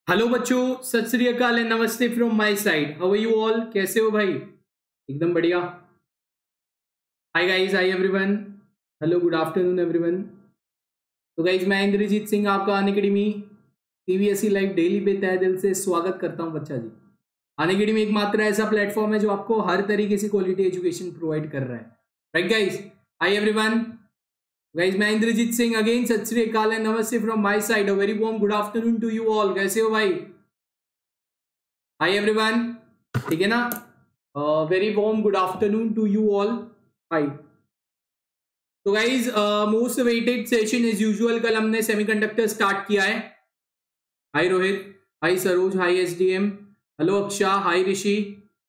Hello बच्चों, सत Shri Akal and नमस्ते from my side. How are you all? कैसे हो भाई? एकदम बढ़िया। Hi guys, hi everyone, hello, good afternoon everyone. तो गाइस, मैं इंद्रजीत सिंह आपका अनअकैडमी सीबीएसई लाइव डेली पे तहे दिल से स्वागत करता हूं बच्चा जी। अनअकैडमी एकमात्र ऐसा प्लेटफॉर्म है जो आपको हर तरीके से क्वालिटी एजुकेशन प्रोवाइड कर रहा है। Right guys, hi everyone. Guys, मैं इंद्रजीत सिंह अगेन, सत श्री अकाल एंड नमस्ते from my side. A very warm good afternoon to you all. कैसे हो भाई? हाय एवरीवन, ठीक है ना? Very warm good afternoon to you all. Hi. तो guys, most waited session as usual, कल हमने सेमीकंडक्टर स्टार्ट किया है। Hi Rohit, hi Saroj, hi SDM, hello Aksha, hi Rishi,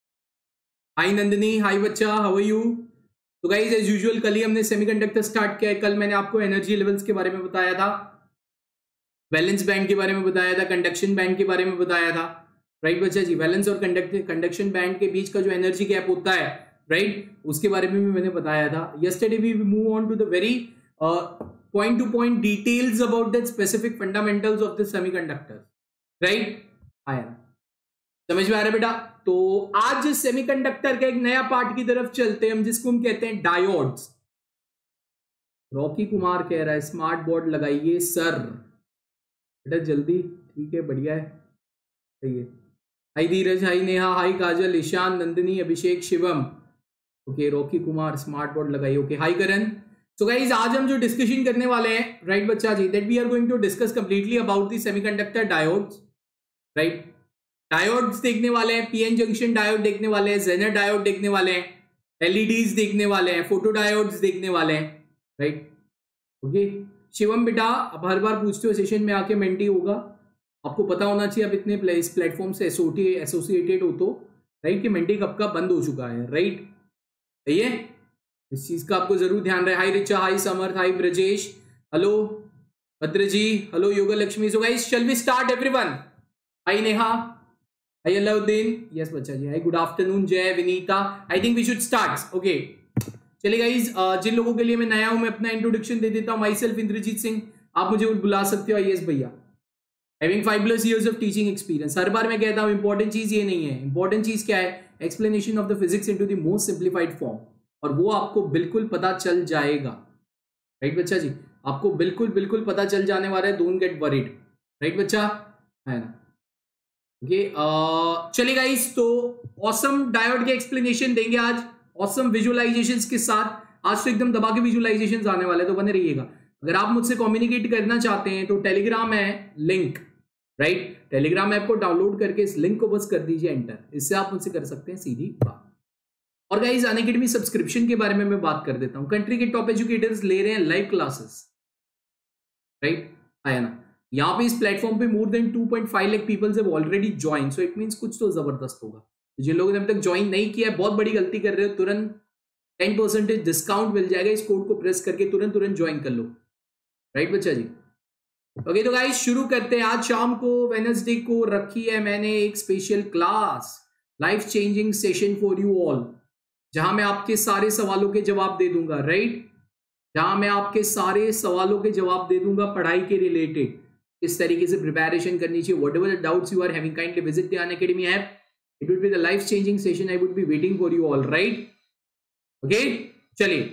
hi Nandini, हाय बच्चा, हाउ आर यू? तो गाइज, एज यूजुअल कल ही हमने सेमीकंडक्टर स्टार्ट किया है। कल मैंने आपको एनर्जी लेवल्स के बारे में बताया था, वैलेंस बैंड के बारे में बताया था, कंडक्शन बैंड के बारे में बताया था। राइट बच्चा जी, वैलेंस और कंडक्शन बैंड के बीच का जो एनर्जी गैप होता है, राइट, उसके बारे में भी मैंने बताया था। Yesterday we move on to the very point to point details about that specific fundamentals of the semiconductor. Right, आया समझ में आ रहा है बेटा? तो आज सेमीकंडक्टर का एक नया पार्ट की तरफ चलते हैं हम, जिसको हम कहते हैं डायोड्स। रॉकी कुमार कह रहा है स्मार्ट बोर्ड लगाइए सर। बेटा जल्दी, ठीक है, बढ़िया है, सही है। Hi Dheeraj, hi Neha, hi Kajal, Ishan, Nandini, Abhishek, Shivam. Okay, Rocky Kumar smart board लगाइए। Okay, hi Karan. So guys, आज हम जो डिस्कशन करने वाले हैं, राइट बच्चा जी, that we are going to discuss completely about the semiconductor diodes. Right, diodes देखने वाले हैं, पीएन जंक्शन डायोड देखने वाले हैं, जेनर डायोड देखने वाले हैं, एलईडीज देखने वाले हैं, फोटो डायोड्स देखने वाले हैं। Right, okay. शिवम बेटा, अब हर बार पूछते हो सेशन में आके मेंटी होगा, आपको पता होना चाहिए अब इतने इस प्लेटफॉर्म से एसोसिएटेड हो तो, राइट, कि मेंटी कब का बंद हो चुका है। राइट, सही है, इस चीज का आपको जरूर ध्यान रहे। Hi Richa, hi Samarth, hi Brajesh, hello Bhadra ji, hello Yoga Lakshmi. So guys, shall we start everyone? Hi Neha, hi Alauddin, yes बच्चा जी, hi good afternoon, Jai Vinita. I think we should start. Okay, चलिए गाइज, जिन लोगों के लिए मैं नया हूं, मैं अपना इंट्रोडक्शन दे देता हूं। माई सेल्फ इंद्रजीत सिंह, आप मुझे बुला सकते हो आईएएस भैया। Having 5+ years of teaching experience. हर बार मैं कहता हूं इंपॉर्टेंट चीज ये नहीं है, इंपॉर्टेंट चीज क्या है? Explanation of the physics into the most simplified form, और वो आपको बिल्कुल पता चल जाएगा। राइट बच्चा जी, आपको बिल्कुल बिल्कुल पता चल जाने वाला है, डोंट गेट वरीड। राइट बच्चा, है ना? ओके, चलिए गाइस, तो ऑसम डायोड के एक्सप्लेनेशन देंगे आज, ऑसम विजुअलाइजेशंस के साथ। आज तो एकदम दबा के विजुअलाइजेशंस आने वाले, तो बने रहिएगा। अगर आप मुझसे कम्युनिकेट करना चाहते हैं तो टेलीग्राम है लिंक, राइट, टेलीग्राम ऐप को डाउनलोड करके इस लिंक को बस कर दीजिए एंटर, इससे आप मुझसे कर सकते हैं सीधी बात। और गाइस, अनअकैडमी सब्सक्रिप्शन के बारे में मैं बात कर देता हूं। कंट्री के टॉप एजुकेटर्स ले रहे हैं लाइव क्लासेस, राइट, आया ना? यहाँ पे इस प्लेटफॉर्म पे more than 2.5 lakh peoples have already join, so it means कुछ तो जबरदस्त होगा। जिन लोगों ने अभी तक ज्वाइन नहीं किया है, बहुत बड़ी गलती कर रहे हो। तुरंत 10% डिस्काउंट मिल जाएगा, इस कोड को प्रेस करके तुरंत ज्वाइन कर लो। राइट बच्चा जी? ओके, तो गाइस शुरू करते हैं। आज शाम को वेडनेसडे को रखी है मैंने एक special class, life changing session for you all, जहां मैं आपके सारे सवालों के जवाब दे दूंगा। राइट, जहां मैं आपके सारे सवालों के जवाब दे दूंगा पढ़ाई के रिलेटेड, किस तरीके से प्रिपरेशन करनी चाहिए। Whatever the doubts you are having, kindly visit the Unacademy app. It will be the life changing session, I would be waiting for you all. Right, okay, चलिए।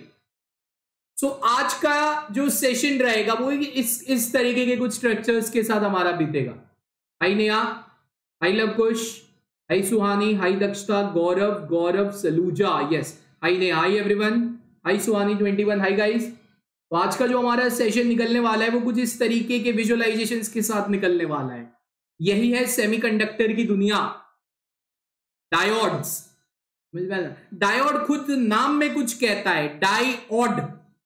सो आज का जो सेशन रहेगा वो इस तरीके के कुछ स्ट्रक्चर्स के साथ हमारा बीतेगा। हाय नेहा, हाय लवकुश, हाय Suhani, hi Dakshata, Gaurav, Gaurav Saluja, yes, hi Neha, hi everyone, hi Suhani 21, hi guys. तो आज का जो हमारा सेशन निकलने वाला है वो कुछ इस तरीके के विजुअलाइजेशंस के साथ निकलने वाला है। यही है सेमीकंडक्टर की दुनिया, डायोड्स। डायोड खुद नाम में कुछ कहता है, डायोड,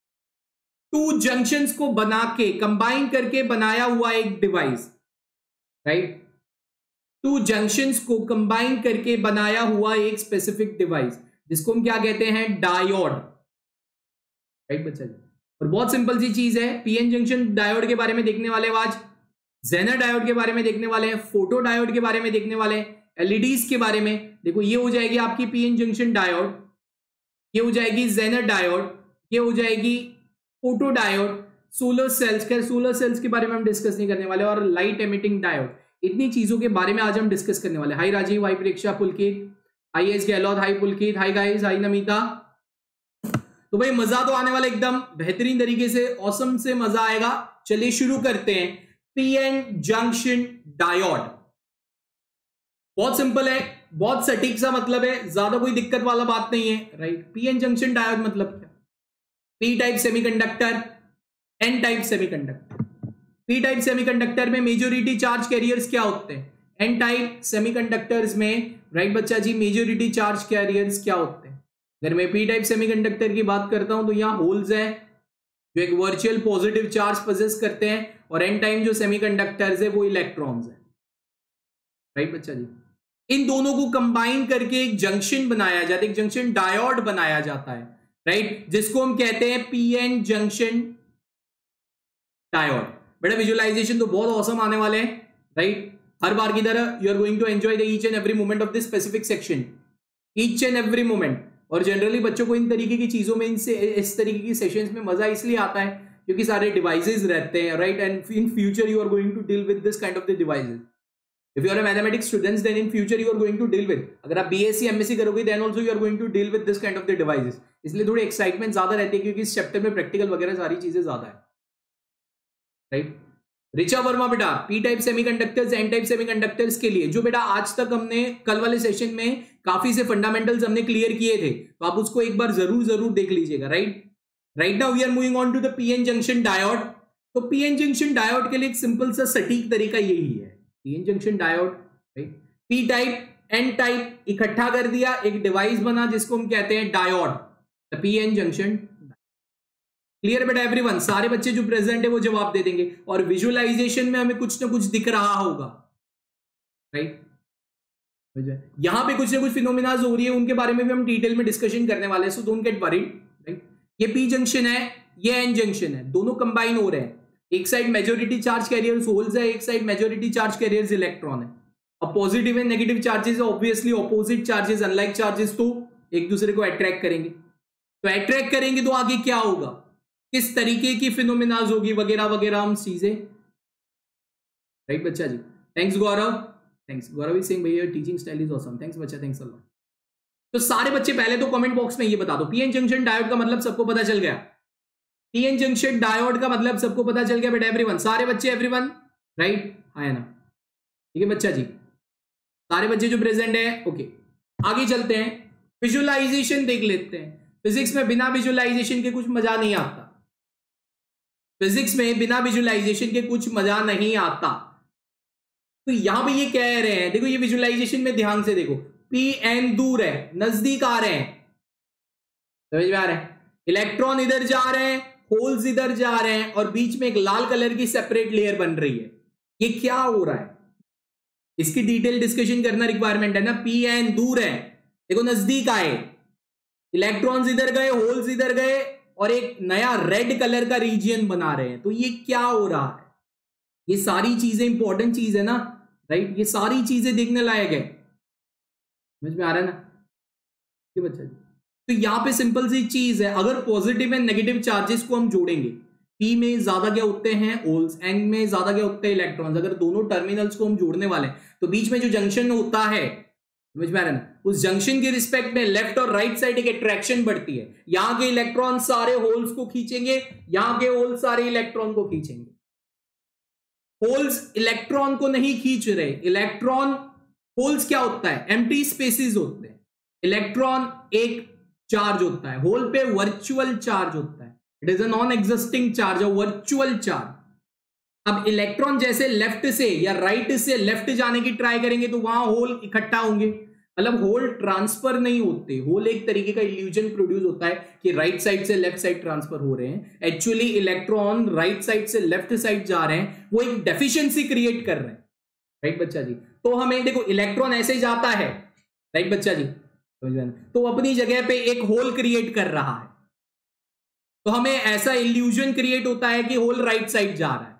टू जंक्शंस को बना के कंबाइन करके बनाया हुआ एक डिवाइस। राइट, टू जंक्शंस को कंबाइन करके बनाया हुआ एक स्पेसिफिक डिवाइस, जिसको हम क्या कहते हैं? डायोड। राइट बच्चा जी, और बहुत सिंपल सी चीज है। पीएन जंक्शन डायोड के बारे में देखने वाले आज, जेनर डायोड के बारे में देखने वाले हैं, फोटो डायोड के बारे में देखने वाले हैं, एलईडीज के बारे में। देखो, ये हो जाएगी आपकी पीएन जंक्शन डायोड, ये हो जाएगी जेनर डायोड, ये हो जाएगी फोटो डायोड, सोलर सेल्स। खैर सोलर सेल्स के बारे में हम डिस्कस नहीं करने वाले, और लाइट एमिटिंग डायोड। इतनी चीजों के बारे में आज हम डिस्कस करने वाले। Hi Rajeev, hi Preksha, Pulkit, hi S Gehlot, hi Pulkit, hi guys, hi Namita. तो भाई मजा तो आने वाला एकदम बेहतरीन तरीके से, औसम से मजा आएगा। चलिए शुरू करते हैं। पीएन जंक्शन डायोड बहुत सिंपल है, बहुत सटीक सा मतलब है, ज्यादा कोई दिक्कत वाला बात नहीं है, राइट। पीएन जंक्शन डायोड मतलब क्या? P type semiconductor, N type semiconductor. P type semiconductor में मेजोरिटी चार्ज कैरियर्स क्या होते हैं? एन टाइप सेमीकंडक्टर्स में, राइट बच्चा जी, मेजोरिटी चार्ज कैरियर्स क्या होते हैं? अगर मैं पी टाइप सेमीकंडक्टर की बात करता हूं तो यहां होल्स है जो एक वर्चुअल पॉजिटिव चार्ज पोजेस करते हैं, और एन टाइप जो सेमीकंडक्टर्स है वो इलेक्ट्रॉन्स है, राइट बच्चा जी। इन दोनों को कंबाइन करके एक जंक्शन बनाया जाता है, एक जंक्शन डायोड बनाया जाता है, राइट, जिसको हम कहते हैं पीएन जंक्शन डायोड। बेटा विजुअलाइजेशन तो बहुत औसम आने वाले हैं, राइट। हर बार की तरह you are going to enjoy the each and every moment of this specific section, each and every moment. और जनरली बच्चों को इन तरीके की चीजों में, इस तरीके की सेशंस में मजा इसलिए आता है क्योंकि सारे डिवाइसेस रहते हैं, right, and in future you are going to deal with this kind of the devices. If you are a mathematics students, then in future you are going to deal with, अगर आप BSc MSc करोगे then also you are going to deal with this kind of the devices। इसलिए थोड़ी excitement ज्यादा रहती है क्योंकि इस चैप्टर में प्रैक्टिकल वगैरह सारी चीजें ज्यादा है, राइट। ऋचा वर्मा बेटा, P type semiconductors, N type semiconductors के लिए जो बेटा आज तक हमने कल वाले सेशन में काफी से फंडामेंटल्स हमने क्लियर किए थे, तो आप उसको एक बार जरूर देख लीजिएगा, right. Right now we are moving on to the PN junction diode. तो पीएन जंक्शन डायोड के लिए एक सिंपल सा सटीक तरीका यही है, PN junction diode, right. P type N type इकट्ठा कर दिया, एक डिवाइस बना जिसको हम कहते हैं diode, the PN junction. Clear बेटा एवरीवन? सारे बच्चे जो प्रेजेंट है वो जवाब दे देंगे, और विजुअलाइजेशन में हमें कुछ ना कुछ दिख रहा होगा, राइट। यहां पे कुछ ना कुछ फिनोमिनाज हो रही है, उनके बारे में भी हम डिटेल में डिस्कशन करने वाले हैं, so don't get worried, right. ये पी जंक्शन है, ये एन जंक्शन है, दोनों कंबाइन हो रहे हैं। एक side majority charge carriers holes है, एक side majority charge carriers electron है। अब positive and negative charges obviously opposite charges, unlike charges, तो एक दूसरे को अट्रैक्ट करेंगे। तो अट्रैक्ट करेंगे तो आगे क्या होगा, किस तरीके की फिनोमिनाज होगी, वगैरह वगैरह हम चीजें, राइट बच्चा जी। थैंक्स गौरव, थैंक्स गौरव सिंह भैया, teaching style is awesome, thanks बच्चा, थैंक्स अ लॉट। तो सारे बच्चे पहले तो कमेंट बॉक्स में ये बता दो, पीएन जंक्शन डायोड का मतलब सबको पता चल गया? पीएन जंक्शन डायोड का मतलब सबको पता चल गया बेटा एवरीवन? सारे बच्चे एवरीवन, राइट, है ना? ठीक है बच्चा जी, सारे बच्चे जो प्रेजेंट है, ओके। आगे चलते हैं, विजुअलाइजेशन देख लेते हैं। फिजिक्स में बिना विजुअलाइजेशन के कुछ मजा नहीं आता, फिजिक्स में बिना विजुअलाइजेशन के कुछ मजा नहीं आता। तो यहां पे ये कह रहे हैं, देखो ये विजुअलाइजेशन में ध्यान से देखो, पी एन दूर है, नजदीक आ रहे हैं, समझ में आ रहे हैं? इलेक्ट्रॉन इधर जा रहे हैं, होल्स इधर जा रहे हैं, और बीच में एक लाल कलर की सेपरेट लेयर बन रही है। ये क्या हो रहा है, इसकी डिटेल डिस्कशन करना रिक्वायरमेंट है ना। पी एन दूर है, देखो नजदीक आए, इलेक्ट्रॉन्स इधर गए, होल्स इधर गए, और एक नया रेड कलर का रीजन बना रहे हैं। तो ये क्या हो रहा है, ये सारी चीजें इंपॉर्टेंट चीज है ना, राइट। ये सारी चीजें देखने लायक है, समझ में आ रहा है ना बच्चा जी? तो यहां पे सिंपल सी चीज है, अगर पॉजिटिव एंड नेगेटिव चार्जेस को हम जोड़ेंगे, पी में ज्यादा क्या होते हैं होल्स, एन में ज्यादा क्या होते हैं इलेक्ट्रॉन्स, अगर दोनों टर्मिनल्स को हम जोड़ने वाले हैं तो बीच में जो जंक्शन होता है, समझ में आ रहा है ना, उस जंक्शन के रिस्पेक्ट में लेफ्ट और राइट साइड एक अट्रैक्शन बढ़ती है। यहां के इलेक्ट्रॉन सारे होल्स को खींचेंगे, यहां के होल्स सारे इलेक्ट्रॉन को खींचेंगे। होल्स इलेक्ट्रॉन को नहीं खींच रहे, इलेक्ट्रॉन, होल्स क्या होता है, एम्प्टी स्पेसेस होते हैं, इलेक्ट्रॉन एक चार्ज होता है, होल पे वर्चुअल चार्ज होता है, it is a non existing charge, a virtual charge. अब इलेक्ट्रॉन जैसे लेफ्ट से या राइट से लेफ्ट जाने की ट्राई करेंगे तो वहां होल इकट्ठा होंगे, मतलब होल ट्रांसफर नहीं होते। होल एक तरीके का इल्यूजन प्रोड्यूस होता है कि राइट साइड से लेफ्ट साइड ट्रांसफर हो रहे हैं, एक्चुअली इलेक्ट्रॉन राइट साइड से लेफ्ट साइड जा रहे हैं, वो एक डेफिशिएंसी क्रिएट कर रहे हैं, राइट बच्चा जी। तो हमें देखो इलेक्ट्रॉन ऐसे जाता है, राइट बच्चा जी, तो अपनी जगह पे एक होल क्रिएट कर रहा है, तो हमें ऐसा इल्यूजन क्रिएट होता है कि होल राइट साइड जा रहा है।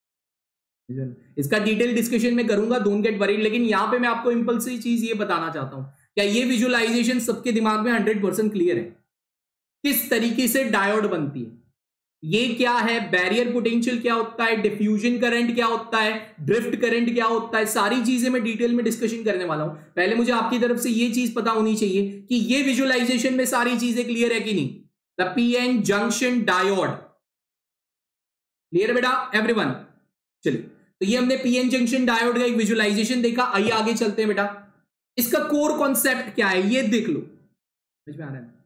इसका डिटेल डिस्कशन में करूंगा, डोंट गेट वरीड, लेकिन यहां पे मैं आपको इंपल्सिव चीज ये बताना चाहता हूं, क्या ये विजुअलाइजेशन सबके दिमाग में 100% क्लियर है, किस तरीके से डायोड बनती है, ये क्या है, बैरियर पोटेंशियल क्या होता है, डिफ्यूजन करंट क्या होता है, ड्रिफ्ट करंट क्या होता है, सारी चीजें मैं डिटेल में डिस्कशन करने वाला हूं। पहले मुझे आपकी तरफ से ये चीज पता होनी चाहिए कि ये विजुअलाइजेशन में सारी चीजें क्लियर है कि नहीं। The PN junction diode clear है बेटा एवरीवन। चलिए, तो ये हमने पीएन जंक्शन डायोड का एक विजुअलाइजेशन देखा। आइए आगे चलते हैं बेटा। इसका कोर कॉन्सेप्ट क्या है ये देख लो, समझ में आ रहा है।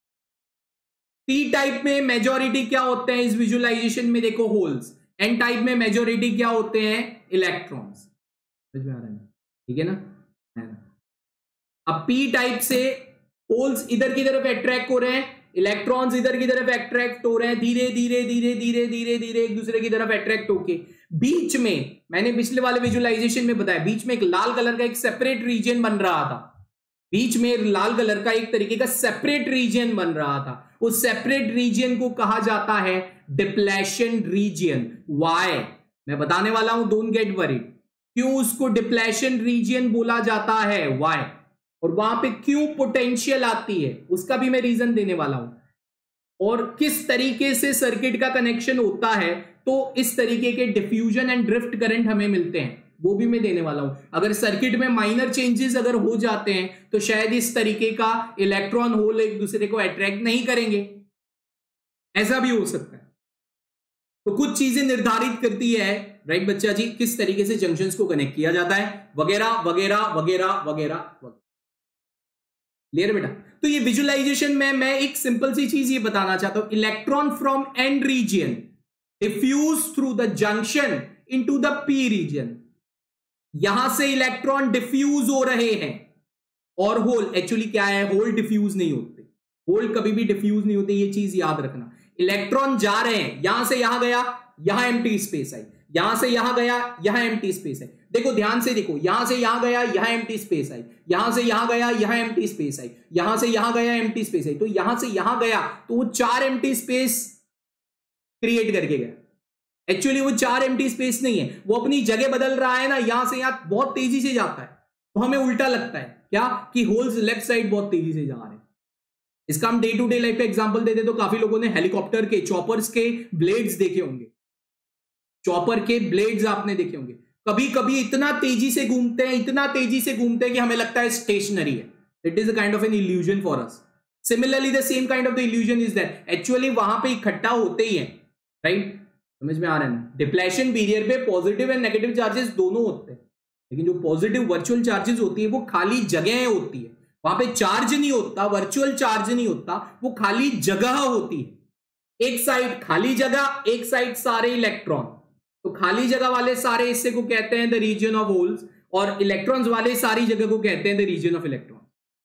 पी टाइप में मेजॉरिटी क्या होते हैं इस विजुअलाइजेशन में, देखो होल्स। एन टाइप में मेजॉरिटी क्या होते हैं, इलेक्ट्रॉन्स। समझ में आ रहा है, ठीक है ना। अब पी टाइप से होल्स इधर की तरफ अट्रैक्ट हो रहे हैं, इलेक्ट्रॉन्स इधर की तरफ अट्रैक्ट हो रहे हैं, धीरे धीरे धीरे धीरे धीरे धीरे एक दूसरे की तरफ अट्रैक्ट होके बीच में, मैंने पिछले वाले विजुअलाइजेशन में बताया, बीच में एक लाल कलर का एक सेपरेट रीजन बन रहा था। बीच में लाल कलर का एक तरीके का सेपरेट रीजन बन रहा था। उस सेपरेट रीजन को कहा जाता है डिप्लेशन रीजन। वाई मैं बताने वाला हूं, डोंट गेट वरीड। क्यों उसको डिप्लेशन रीजन बोला जाता है, वाई, और वहां पे क्यों पोटेंशियल आती है उसका भी मैं रीजन देने वाला हूं, और किस तरीके से सर्किट का कनेक्शन होता है तो इस तरीके के डिफ्यूजन एंड ड्रिफ्ट करंट हमें मिलते हैं, वो भी मैं देने वाला हूं। अगर सर्किट में माइनर चेंजेस अगर हो जाते हैं तो शायद इस तरीके का इलेक्ट्रॉन होल एक दूसरे को अट्रैक्ट नहीं करेंगे, ऐसा भी हो सकता है। तो कुछ चीजें निर्धारित करती है, राइट बच्चा जी, किस तरीके से जंक्शंस को कनेक्ट किया जाता है, वगैरह वगैरह वगैरह वगैरह वगैरह। क्लियर बेटा। तो ये विजुअलाइजेशन में मैं एक सिंपल सी चीज ये बताना चाहता हूं, electron from N region diffuse through the junction into the P region. यहां से इलेक्ट्रॉन डिफ्यूज हो रहे हैं, और होल एक्चुअली क्या है, होल डिफ्यूज नहीं होते, होल कभी भी डिफ्यूज नहीं होते, ये चीज याद रखना। इलेक्ट्रॉन जा रहे हैं, यहां से यहां गया, यहां एम्प्टी स्पेस आई, यहां से यहां गया, यहां एम्प्टी स्पेस है। देखो ध्यान से देखो, यहां से यहां गया, यहां एम्प्टी स्पेस आई, यहां से यहां गया, यहां एम्प्टी स्पेस आई, यहां से यहां गया, एम्प्टी स्पेस आई। तो यहां से यहां गया तो वो 4 एम्प्टी स्पेस क्रिएट करके गया। एक्चुअली वो 4 एम्प्टी स्पेस नहीं है, वो अपनी जगह बदल रहा है ना, यहां से यहां बहुत तेजी से जाता है, तो हमें उल्टा लगता है क्या कि होल्स लेफ्ट साइड बहुत तेजी से जा रहे हैं। इसका हम डे टू डे लाइफ पे एग्जांपल देते तो काफी लोगों ने हेलीकॉप्टर के चॉपर्स के ब्लेड्स देखे होंगे, चॉपर के ब्लेड्स आपने देखे होंगे, कभी कभी इतना तेजी से घूमते हैं, इतना तेजी से घूमते हैं कि हमें लगता है स्टेशनरी है। It is a kind of an illusion for us. Similarly the same kind of the illusion is that actually वहां पे इकट्ठा होते ही है, राइट, समझ में आ रहा है ना। डिप्लेशन पीरियड पे पॉजिटिव एंड नेगेटिव चार्जेस दोनों होते हैं, लेकिन जो पॉजिटिव वर्चुअल चार्जेस होती है वो खाली जगह होती है, वहां पे चार्ज नहीं होता, वर्चुअल चार्ज नहीं होता, वो खाली जगह होती है। एक साइड खाली जगह, एक साइड सारे इलेक्ट्रॉन, तो खाली जगह वाले सारे हिस्से को कहते हैं द रीजन ऑफ होल्स, और इलेक्ट्रॉन्स वाले सारी जगह को कहते हैं द रीजन ऑफ इलेक्ट्रॉन।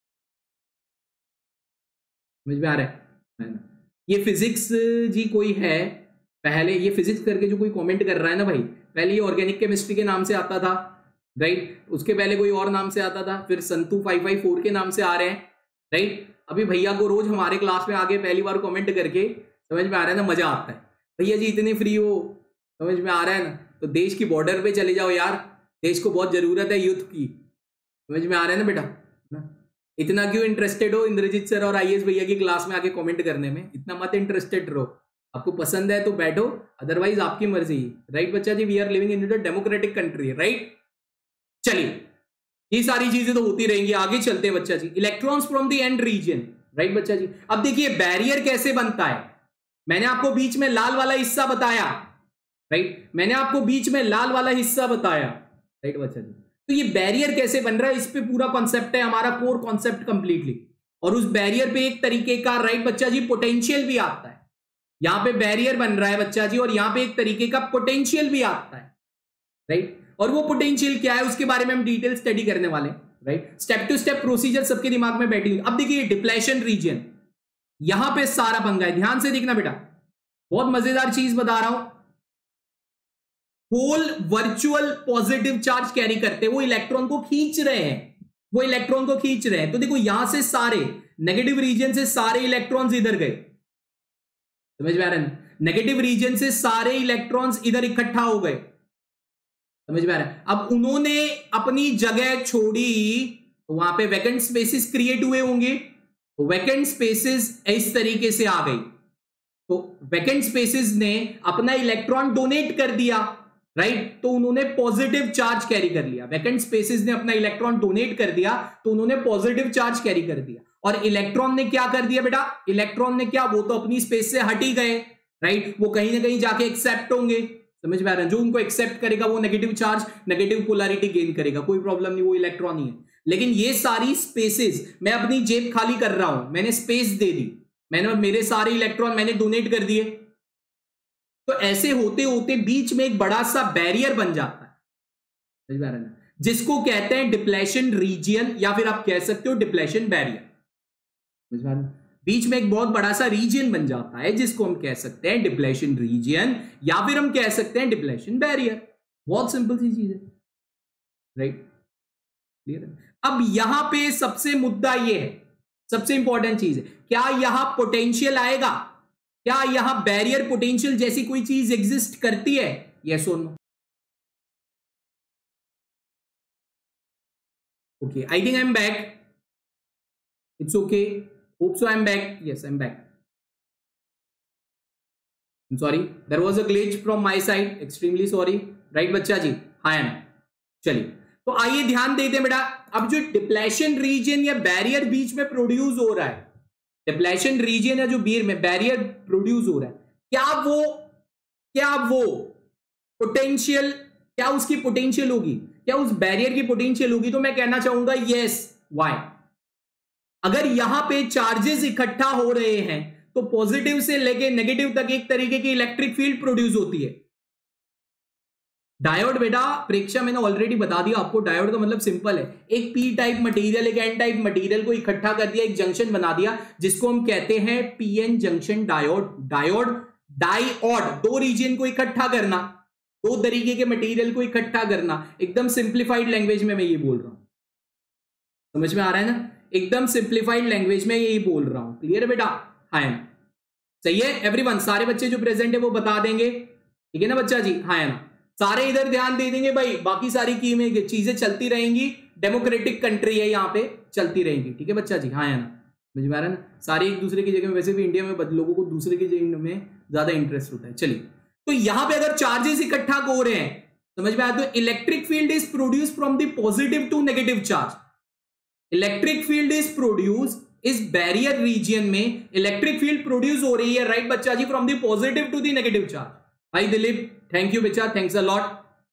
समझ में आ रहा है ना। ये फिजिक्स जी कोई है, पहले ये फिजिक्स करके जो कोई कमेंट कर रहा है ना भाई, पहले ये ऑर्गेनिक केमिस्ट्री के नाम से आता था, राइट, उसके पहले कोई और नाम से आता था, फिर संतु 554 के नाम से आ रहे हैं, राइट। अभी भैया को रोज हमारे क्लास में आके पहली बार कमेंट करके, समझ में आ रहा है ना, मजा आता है। भैया जी इतने फ्री हो, समझ में आ रहा है ना, तो देश की बॉर्डर पे चले जाओ यार, देश को बहुत जरूरत है युद्ध की, समझ में आ रहा है ना बेटा ना। इतना क्यों इंटरेस्टेड हो इंद्रजीत सर और आईएएस भैया की क्लास में आके कमेंट करने में, इतना मत इंटरेस्टेड रहो। आपको पसंद है तो बैठो, अदरवाइज आपकी मर्जी, राइट बच्चा जी। We are living in the democratic country, right. चलिए, ये सारी चीजें तो होती रहेंगी, आगे चलते हैं बच्चा जी। Electrons from the N region, right बच्चा जी। अब देखिए बैरियर कैसे बनता है, मैंने आपको बीच में लाल वाला हिस्सा बताया, राइट, मैंने आपको बीच में लाल वाला हिस्सा बताया, राइट बच्चा जी। तो ये बैरियर कैसे बन रहा है, इस पे पूरा कॉन्सेप्ट है हमारा, कोर कॉन्सेप्ट कंप्लीटली। और उस बैरियर पे एक तरीके का, राइट बच्चा जी, पोटेंशियल भी आता है। यहां पे बैरियर बन रहा है बच्चा जी, और यहां पे एक तरीके का पोटेंशियल भी आता है, राइट। और वो पोटेंशियल क्या है उसके बारे में हम डिटेल स्टडी करने वाले, right. Step to step procedure सबके दिमाग में बैठी। अब देखिए डिप्लेशन रीजन, यहां पे सारा पंगा है, ध्यान से देखना बेटा, बहुत मजेदार चीज बता रहा हूं। Hole virtual positive charge carry करते हैं, वो इलेक्ट्रॉन को खींच रहे हैं, वो इलेक्ट्रॉन को खींच रहे हैं। तो देखो यहां से सारे नेगेटिव रीजन से सारे इलेक्ट्रॉन्स इधर गए, समझ में आ रहा है। नेगेटिव रीजन से सारे इलेक्ट्रॉन्स इधर इकट्ठा हो गए, समझ में आ रहा है। अब उन्होंने अपनी जगह छोड़ी तो वहां पे वैकेंट स्पेसेस क्रिएट हुए होंगे, तो वैकेंट स्पेसेस इस तरीके से आ गई, तो वैकेंट स्पेसेस ने अपना इलेक्ट्रॉन डोनेट कर दिया, राइट, तो उन्होंने पॉजिटिव चार्ज कैरी कर लिया। वैकेंट स्पेसेस ने अपना इलेक्ट्रॉन डोनेट कर दिया तो उन्होंने पॉजिटिव चार्ज कैरी कर दिया। और इलेक्ट्रॉन ने क्या कर दिया बेटा, इलेक्ट्रॉन ने क्या, वो तो अपनी स्पेस से हट ही गए, राइट, वो कहीं ना कहीं जाके एक्सेप्ट होंगे। समझ में आ रहा है, जो उनको एक्सेप्ट करेगा वो negative charge, negative polarity gain करेगा, कोई प्रॉब्लम नहीं, वो इलेक्ट्रॉन ही है। लेकिन ये सारी स्पेसेस, मैं अपनी जेब खाली कर रहा हूं, मैंने स्पेस दे दी, मैंने मेरे सारे इलेक्ट्रॉन मैंने डोनेट कर दिए, तो ऐसे होते होते बीच में एक बड़ा सा बैरियर बन जाता है, समझ में आ रहा है ना, जिसको कहते हैं डिप्लेशन रीजियन, या फिर आप कह सकते हो डिप्लेशन बैरियर। समझ में आ रहा है, बीच में एक बहुत बड़ा सा रीजन बन जाता है जिसको हम कह सकते हैं डिप्लेशन रीजन, या फिर हम कह सकते हैं डिप्लेशन बैरियर। बहुत सिंपल सी चीज है, राइट, क्लियर है। अब यहां पे सबसे मुद्दा ये है, सबसे इंपॉर्टेंट चीज है, क्या यहां पोटेंशियल आएगा, क्या यहां बैरियर पोटेंशियल जैसी कोई चीज एग्जिस्ट करती है, यस और no. Okay, I think I am back, it's okay, hope so I'm back, yes I'm back, I'm sorry there was a glitch from my side, extremely sorry, right बच्चा जी, हाँ है ना। चलिए तो आइए ध्यान देते हैं बेटा, अब जो डिप्लेशन रीजन या बैरियर बीच में प्रोड्यूस हो रहा है, डिप्लेशन रीजन या जो बीच में बैरियर प्रोड्यूस हो रहा है, क्या वो पोटेंशियल, क्या उसकी पोटेंशियल होगी, क्या उस बैरियर की पोटेंशियल होगी, तो मैं कहना चाहूंगा यस। वाई, अगर यहां पे चार्जेस इकट्ठा हो रहे हैं तो पॉजिटिव से लेके नेगेटिव तक एक तरीके की इलेक्ट्रिक फील्ड प्रोड्यूस होती है। डायोड बेटा परीक्षा मैंने ऑलरेडी बता दिया आपको, डायोड का मतलब सिंपल है, एक पी टाइप मटेरियल एक एन टाइप मटेरियल को इकट्ठा कर दिया, एक जंक्शन बना दिया, जिसको हम कहते हैं PN junction diode. Diode diode, दो रीजन को इकट्ठा करना, दो तरीके के मटेरियल को इकट्ठा करना, एकदम सिंप्लीफाइड लैंग्वेज में मैं ये बोल रहा हूं, समझ में आ रहा है ना, एकदम सिंप्लीफाइड लैंग्वेज में यही बोल रहा हूं, क्लियर है बेटा, हाँ ना, सही है एवरीवन, सारे बच्चे जो प्रेजेंट है वो बता देंगे, ठीक है ना बच्चा जी, हाँ ना, सारे इधर ध्यान दे देंगे भाई, बाकी सारी की में चीजें चलती रहेंगी, डेमोक्रेटिक कंट्री है यहाँ पे, चलती रहेंगी, ठीक है बच्चा जी, हाँ ना, समझ में आ रहा है ना, सारे एक दूसरे की जगह में, वैसे भी इंडिया में लोगों को दूसरे की जगह में ज्यादा इंटरेस्ट होता है। चलिए, तो यहां पे अगर चार्जेस इकट्ठा हो रहे हैं, समझ में आया, तो electric field is produce from the positive to negative charge, electric field is produce इस बैरियर रीजन में, इलेक्ट्रिक फील्ड प्रोड्यूस हो रही है, राइट बच्चा जी, from the positive to the negative charge. भाई दिलीप थैंक यू बच्चा, थैंक्स अ लॉट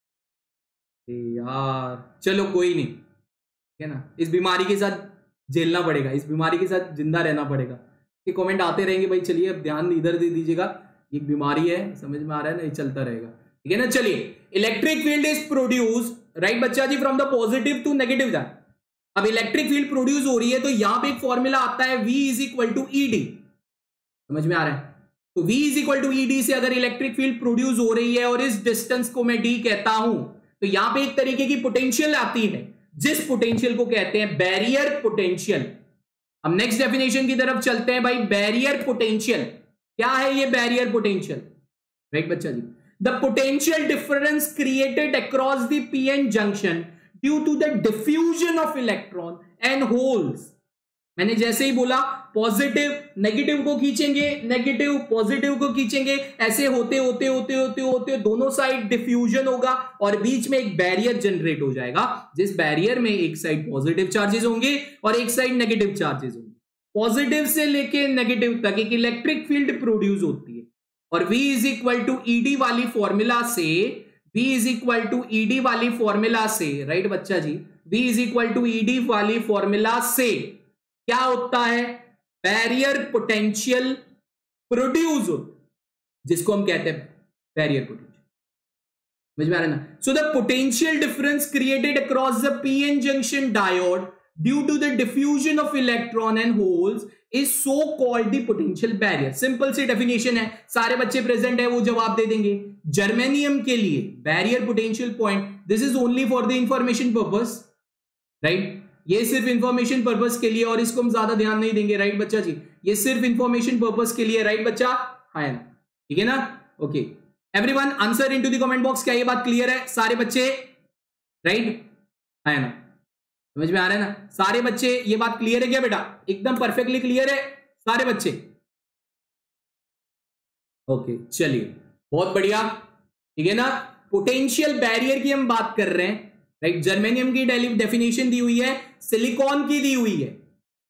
यार, चलो कोई नहीं, है ना, इस बीमारी के साथ झेलना पड़ेगा, इस बीमारी के साथ जिंदा रहना पड़ेगा, ये कमेंट आते रहेंगे भाई, चलिए अब ध्यान इधर दे दीजिएगा, एक बीमारी है, समझ में आ रहा है ना, ये चलता रहेगा, ठीक है ना। चलिए, electric field is produce, right बच्चा जी, from the positive to negative charge. अब इलेक्ट्रिक फील्ड प्रोड्यूस हो रही है तो यहां पे एक फॉर्मूला आता है V is equal to ED, समझ में आ रहा है, तो V is equal to ED से अगर इलेक्ट्रिक फील्ड प्रोड्यूस हो रही है और इस डिस्टेंस को मैं D कहता हूं, तो यहां पे एक तरीके की पोटेंशियल आती है, जिस पोटेंशियल को कहते हैं बैरियर पोटेंशियल। हम नेक्स्ट डेफिनेशन की तरफ चलते हैं भाई, बैरियर पोटेंशियल क्या है, ये बैरियर पोटेंशियल, राइट बच्चा जी, the potential difference created across the PN junction due to the diffusion of electron and holes. मैंने जैसे ही बोला, पॉजिटिव नेगेटिव को खींचेंगे, नेगेटिव पॉजिटिव को खींचेंगे, ऐसे होते होते होते होते होते दोनों साइड डिफ्यूजन होगा और बीच में एक बैरियर जनरेट हो जाएगा, जिस बैरियर में एक साइड पॉजिटिव चार्जेस होंगे और एक साइड नेगेटिव चार्जेस होंगे। पॉजिटिव से लेके नेगेटिव तक एक इलेक्ट्रिक फील्ड प्रोड्यूस होती है, और V is equal to ED वाली फॉर्मूला से, V is equal to ED वाली फॉर्मूला से, राइट बच्चा जी, V is equal to ED वाली फॉर्मूला से क्या होता है, बैरियर पोटेंशियल प्रोड्यूस होता है, जिसको हम कहते हैं बैरियर पोटेंशियल, समझ में आ रहा है ना। So the potential difference created across the PN junction diode due to the diffusion of electron and holes is so called the potential barrier. Simple सी डेफिनेशन है, सारे बच्चे प्रेजेंट है वो जवाब दे देंगे। जर्मेनियम के लिए barrier potential point, this is only for the information purpose, right, ये सिर्फ इंफॉर्मेशन पर्पस के लिए, और इसको हम ज्यादा ध्यान नहीं देंगे, राइट बच्चा जी, ये सिर्फ इंफॉर्मेशन पर्पस के लिए, राइट बच्चा, है ना, ठीक है ना। Okay everyone, answer into the comment box, क्या ये बात क्लियर है सारे बच्चे, राइट, है ना, समझ में आ रहा है ना सारे बच्चे, ये बात क्लियर है क्या बेटा, एकदम परफेक्टली क्लियर है सारे बच्चे, ओके चलिए, बहुत बढ़िया, ठीक है ना। पोटेंशियल बैरियर की हम बात कर रहे हैं, राइट। जर्मेनियम की डेफिनेशन दी हुई है, सिलिकॉन की दी हुई है,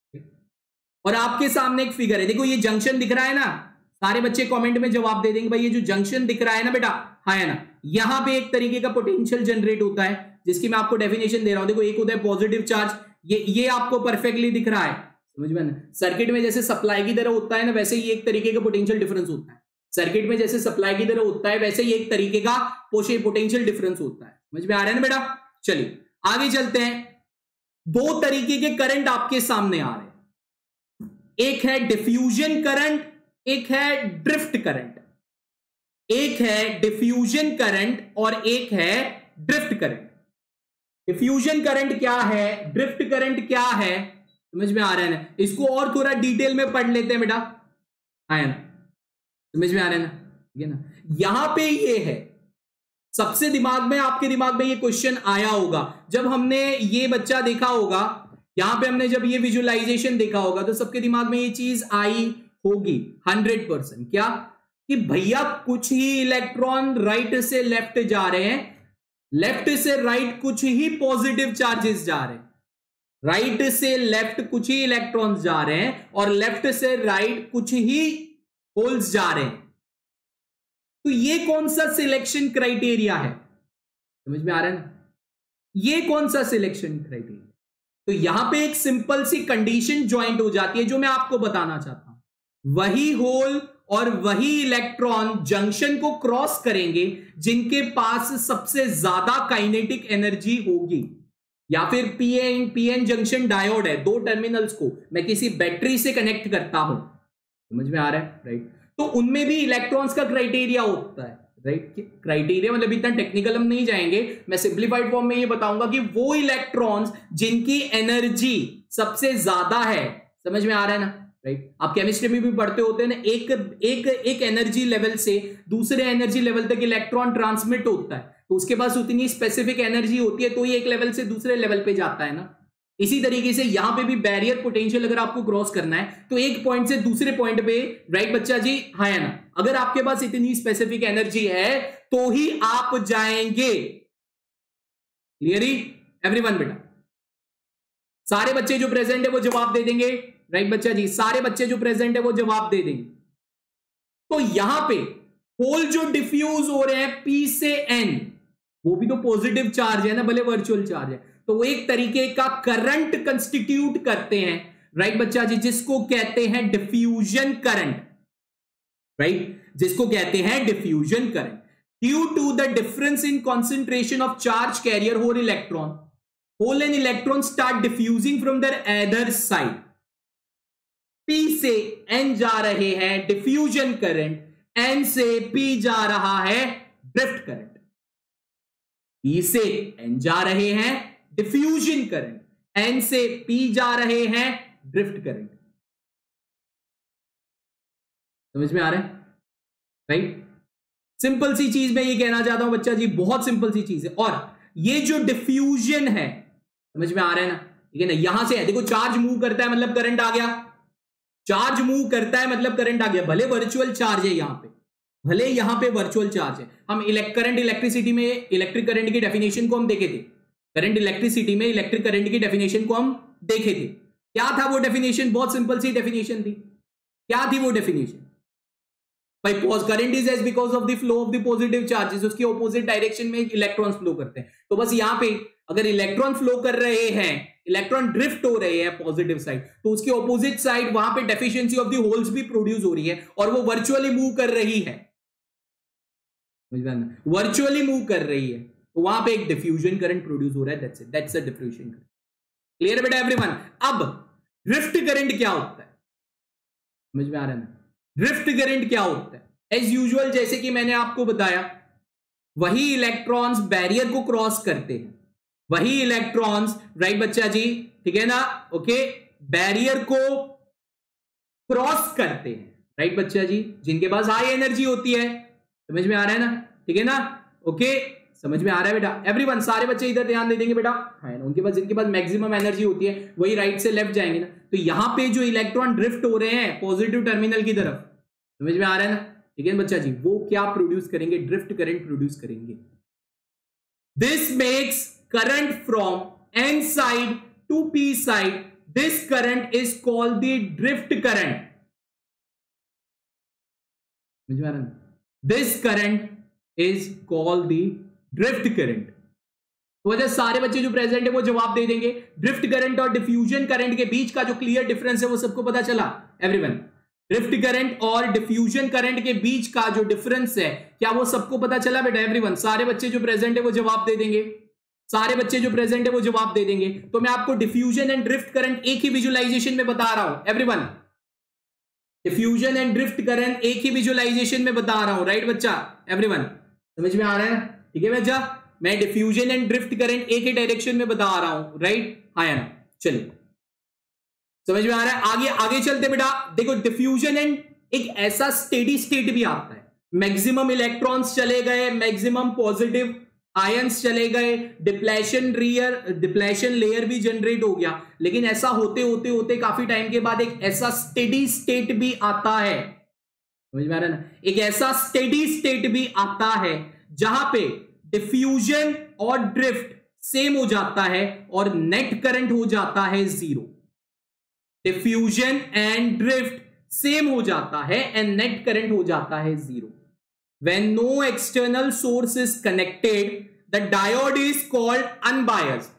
और आपके सामने एक फिगर है। देखो ये जंक्शन दिख रहा है ना, सारे बच्चे कमेंट में जवाब दे देंगे भाई ये जो जंक्शन दिख रहा है ना बेटा, हाँ है ना, यहां पे एक तरीके का पोटेंशियल जनरेट होता है, जिसकी मैं आपको डेफिनेशन दे रहा हूं। देखो एक होता है पॉजिटिव चार्ज, ये आपको परफेक्टली दिख रहा है, समझ में ना। सर्किट में जैसे सप्लाई की तरह होता है ना, वैसे ही एक तरीके का पोटेंशियल डिफरेंस होता है। सर्किट में जैसे सप्लाई की तरह होता है, वैसे ही एक तरीके का पोटेंशियल डिफरेंस होता है। समझ में आ रहा है ना बेटा। चलिए आगे चलते हैं। दो तरीके के करंट आपके सामने आ रहे हैं, एक है डिफ्यूजन करंट, एक है ड्रिफ्ट करंट। एक है डिफ्यूजन करंट और एक है ड्रिफ्ट करंट। डिफ्यूजन करंट क्या है, ड्रिफ्ट करंट क्या है, समझ में आ रहा है ना। इसको और थोड़ा डिटेल में पढ़ लेते हैं बेटा, आया ना, समझ में आ रहा है ना, ठीक है ना। यहां पे ये है, सबसे दिमाग में, आपके दिमाग में ये क्वेश्चन आया होगा जब हमने ये बच्चा देखा होगा, यहां पे हमने जब ये विजुअलाइजेशन देखा होगा तो सबके दिमाग में ये चीज आई होगी 100%। क्या कि भैया कुछ ही इलेक्ट्रॉन राइट से लेफ्ट जा रहे हैं, लेफ्ट से राइट कुछ ही पॉजिटिव चार्जेस जा रहे हैं, राइट से लेफ्ट कुछ ही इलेक्ट्रॉन्स जा रहे हैं, और लेफ्ट से राइट कुछ ही होल्स जा रहे हैं। तो ये कौन सा सिलेक्शन क्राइटेरिया है, समझ में आ रहा है ना, ये कौन सा सिलेक्शन क्राइटेरिया। तो यहां पे एक सिंपल सी कंडीशन ज्वाइंट हो जाती है जो मैं आपको बताना चाहता हूं। वही होल और वही इलेक्ट्रॉन जंक्शन को क्रॉस करेंगे जिनके पास सबसे ज्यादा काइनेटिक एनर्जी होगी, या फिर पीएन जंक्शन डायोड है, दो टर्मिनल्स को मैं किसी बैटरी से कनेक्ट करता हूं, समझ में आ रहा है, राइट। तो उनमें भी इलेक्ट्रॉन्स का क्राइटेरिया होता है, राइट। क्राइटेरिया मतलब इतना टेक्निकल हम नहीं जाएंगे, मैं सिंप्लीफाइड फॉर्म में ये बताऊंगा कि वो इलेक्ट्रॉन्स जिनकी एनर्जी सबसे ज्यादा है, समझ में आ रहा है ना, राइट। आप केमिस्ट्री में भी पढ़ते होते हैं ना, एक एनर्जी लेवल से दूसरे एनर्जी लेवल तक इलेक्ट्रॉन ट्रांसमिट होता है, तो उसके पास उतनी स्पेसिफिक एनर्जी होती है तो ही एक लेवल से दूसरे लेवल पे जाता है ना। इसी तरीके से यहां पे भी बैरियर पोटेंशियल अगर आपको क्रॉस करना है तो एक पॉइंट से दूसरे पॉइंट पे, राइट बच्चा जी, हाँ या ना, अगर आपके पास इतनी स्पेसिफिक एनर्जी है तो ही आप जाएंगे। क्लियरली एवरीवन बेटा, सारे बच्चे जो प्रेजेंट है वो जवाब दे देंगे, राइट बच्चा जी, सारे बच्चे जो प्रेजेंट है वो जवाब दे देंगे। तो यहां पे होल जो डिफ्यूज हो रहे हैं P से N, वो भी तो पॉजिटिव चार्ज है ना, भले वर्चुअल चार्ज है, तो वो एक तरीके का करंट कंस्टिट्यूट करते हैं, राइट बच्चा जी, जिसको कहते हैं डिफ्यूजन करंट, राइट, जिसको कहते हैं diffusion current. Due to the difference in concentration of charge carrier hole electron, hole and electron start diffusing from their other side. P से N जा रहे हैं डिफ्यूजन करंट, N से P जा रहा है ड्रिफ्ट करंट। P से N जा रहे हैं डिफ्यूजन करंट, N से P जा रहे हैं ड्रिफ्ट करंट। समझ में आ रहा है, राइट। सिंपल सी चीज मैं ये कहना चाहता हूं बच्चा जी, बहुत सिंपल सी चीज है। और ये जो डिफ्यूजन है, समझ में आ रहा है ना, ठीक है ना, यहां से है, देखो चार्ज मूव करता है मतलब करंट आ गया, चार्ज मूव करता है मतलब करंट आ गया, भले वर्चुअल चार्ज है यहां पे, भले यहां पे वर्चुअल चार्ज है। हम करंट इलेक्ट्रिसिटी में इलेक्ट्रिक करंट की डेफिनेशन को हम देखे थे, करंट इलेक्ट्रिसिटी में इलेक्ट्रिक करंट की डेफिनेशन को हम देखे थे। क्या था वो डेफिनेशन, बहुत सिंपल सी डेफिनेशन थी। क्या थी वो डेफिनेशन भाई, current is as because of the flow of the positive charges, उसके ऑपोजिट डायरेक्शन में इलेक्ट्रॉन्स फ्लो करते हैं। तो बस यहां पे अगर इलेक्ट्रॉन फ्लो कर रहे हैं, इलेक्ट्रॉन ड्रिफ्ट हो रहे हैं पॉजिटिव साइड, तो उसके ऑपोजिट साइड वहां पे डेफिशिएंसी ऑफ द होल्स भी प्रोड्यूस हो रही है और वो वर्चुअली मूव कर रही है, वर्चुअली मूव कर रही है, तो वहां पे एक डिफ्यूजन करंट प्रोड्यूस हो रहा है, that's a diffusion current. Clear बेटा एवरीवन। अब ड्रिफ्ट करंट क्या होता है, समझ में आ रहा है ना, ड्रिफ्ट करंट क्या होता है। एज यूजुअल जैसे कि मैंने आपको बताया, वही इलेक्ट्रॉन्स बैरियर को क्रॉस करते हैं, वही इलेक्ट्रॉन्स, राइट बच्चा जी, ठीक है ना, ओके, बैरियर को क्रॉस करते हैं, राइट बच्चा जी, जिनके पास हाई एनर्जी होती है। समझ में आ रहा है ना, ठीक है ना, ओके, समझ में आ रहा है बेटा एवरीवन। सारे बच्चे इधर ध्यान दे देंगे बेटा, है ना, उनके पास जिनके पास मैक्सिमम एनर्जी होती है वही राइट से लेफ्ट जाएंगे ना। तो यहां पे जो इलेक्ट्रॉन ड्रिफ्ट हो रहे हैं पॉजिटिव टर्मिनल की तरफ, समझ में आ रहा है ना, ठीक है बच्चा जी, वो क्या प्रोड्यूस करेंगे, ड्रिफ्ट करंट प्रोड्यूस करेंगे। This makes current from N side to P side, this current is called the drift current. समझ में आ रहा है? This current is called the drift current. तो वजह सारे बच्चे जो प्रेजेंट है वो जवाब दे देंगे। ड्रिफ्ट करंट और डिफ्यूजन करंट के बीच का जो क्लियर डिफरेंस है वो सबको पता चला एवरीवन? ड्रिफ्ट करंट और डिफ्यूजन करंट के बीच का जो डिफरेंस है क्या वो सबको पता चला बेटा एवरीवन? सारे बच्चे जो प्रेजेंट है वो जवाब दे देंगे, सारे बच्चे जो प्रेजेंट है वो जवाब दे देंगे। तो मैं आपको डिफ्यूजन एंड ड्रिफ्ट करंट एक ही विजुअलाइजेशन में बता रहा हूं everyone. Diffusion and drift current एक ही विजुअलाइजेशन में बता रहा हूं, राइट बच्चा एवरीवन? समझ में आ रहा है ना? ठीक है बच्चा, मैं डिफ्यूजन एंड ड्रिफ्ट करंट एक ही डायरेक्शन में बता रहा हूं, राइट? आया ना? चलिए समझ में आ रहा है? आगे आगे चलते बेटा। देखो डिफ्यूजन एंड एक ऐसा स्टेडी स्टेट भी आता है, मैक्सिमम इलेक्ट्रॉन्स चले गए, मैक्सिमम पॉजिटिव आयंस चले गए, डिप्लेशन लेयर भी जनरेट हो गया, लेकिन ऐसा होते होते होते काफी टाइम के बाद एक ऐसा स्टेडी स्टेट भी आता है। समझ में आ रहा है ना? एक ऐसा स्टेडी स्टेट भी आता है जहां पे डिफ्यूजन और ड्रिफ्ट सेम हो जाता है और नेट करंट हो जाता है zero. Diffusion and drift same हो जाता है एंड नेट करंट हो जाता है zero. When no external source is connected, the diode is called unbiased.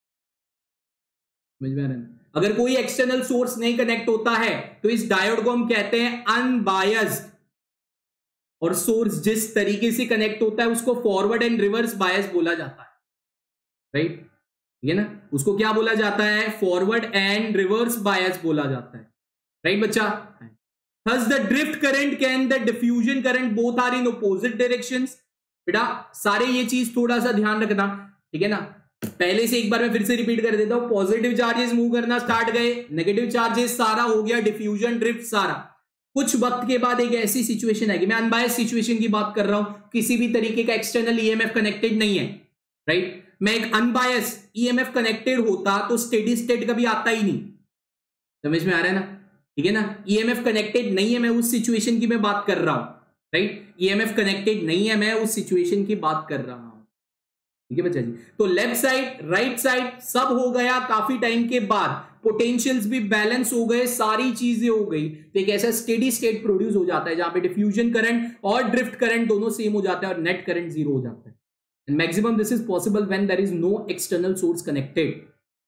समझ में आ रहा है? अगर कोई एक्सटर्नल सोर्स नहीं कनेक्ट होता है तो इस डायोड को हम कहते हैं अनबायस्ड, और सोर्स जिस तरीके से कनेक्ट होता है उसको फॉरवर्ड एंड रिवर्स बायस बोला जाता है, राइट? ठीक है ना? उसको क्या बोला जाता है? फॉरवर्ड एंड रिवर्स बायस बोला जाता है, राइट बच्चा? Thus the drift current and the diffusion current both are in opposite directions. बेटा सारे ये चीज थोड़ा सा ध्यान रखना, ठीक है ना? पहले से एक बार मैं फिर से रिपीट कर देता हूं। पॉजिटिव चार्जेस मूव करना स्टार्ट गए, नेगेटिव चार्जेस सारा हो गया, डिफ्यूजन ड्रिफ्ट सारा। कुछ वक्त के बाद एक ऐसी सिचुएशन आएगी, मैं अनबायस्ड सिचुएशन की बात कर रहा हूं, किसी भी तरीके का एक्सटर्नल ईएमएफ कनेक्टेड नहीं है, राइट? मैं एक अनबायस्ड ईएमएफ कनेक्टेड होता तो स्टेडी स्टेट कभी आता ही नहीं। समझ में आ रहा है ना? ठीक है ना? ईएमएफ कनेक्टेड नहीं है, मैं उस सिचुएशन की मैं बात कर रहा हूं, राइट? ईएमएफ कनेक्टेड नहीं है, मैं उस सिचुएशन की बात कर रहा हूं, ठीक है बच्चा जी? तो लेफ्ट साइड राइट साइड सब हो गया काफी टाइम के बाद, पोटेंशियल्स भी बैलेंस हो गए, सारी चीजें हो गई, तो एक ऐसा स्टेडी स्टेट प्रोड्यूस हो जाता है जहां पे डिफ्यूजन करंट और ड्रिफ्ट करंट दोनों सेम हो जाता है और नेट करंट जीरो हो जाता है। And maximum this is possible when there is no external source connected.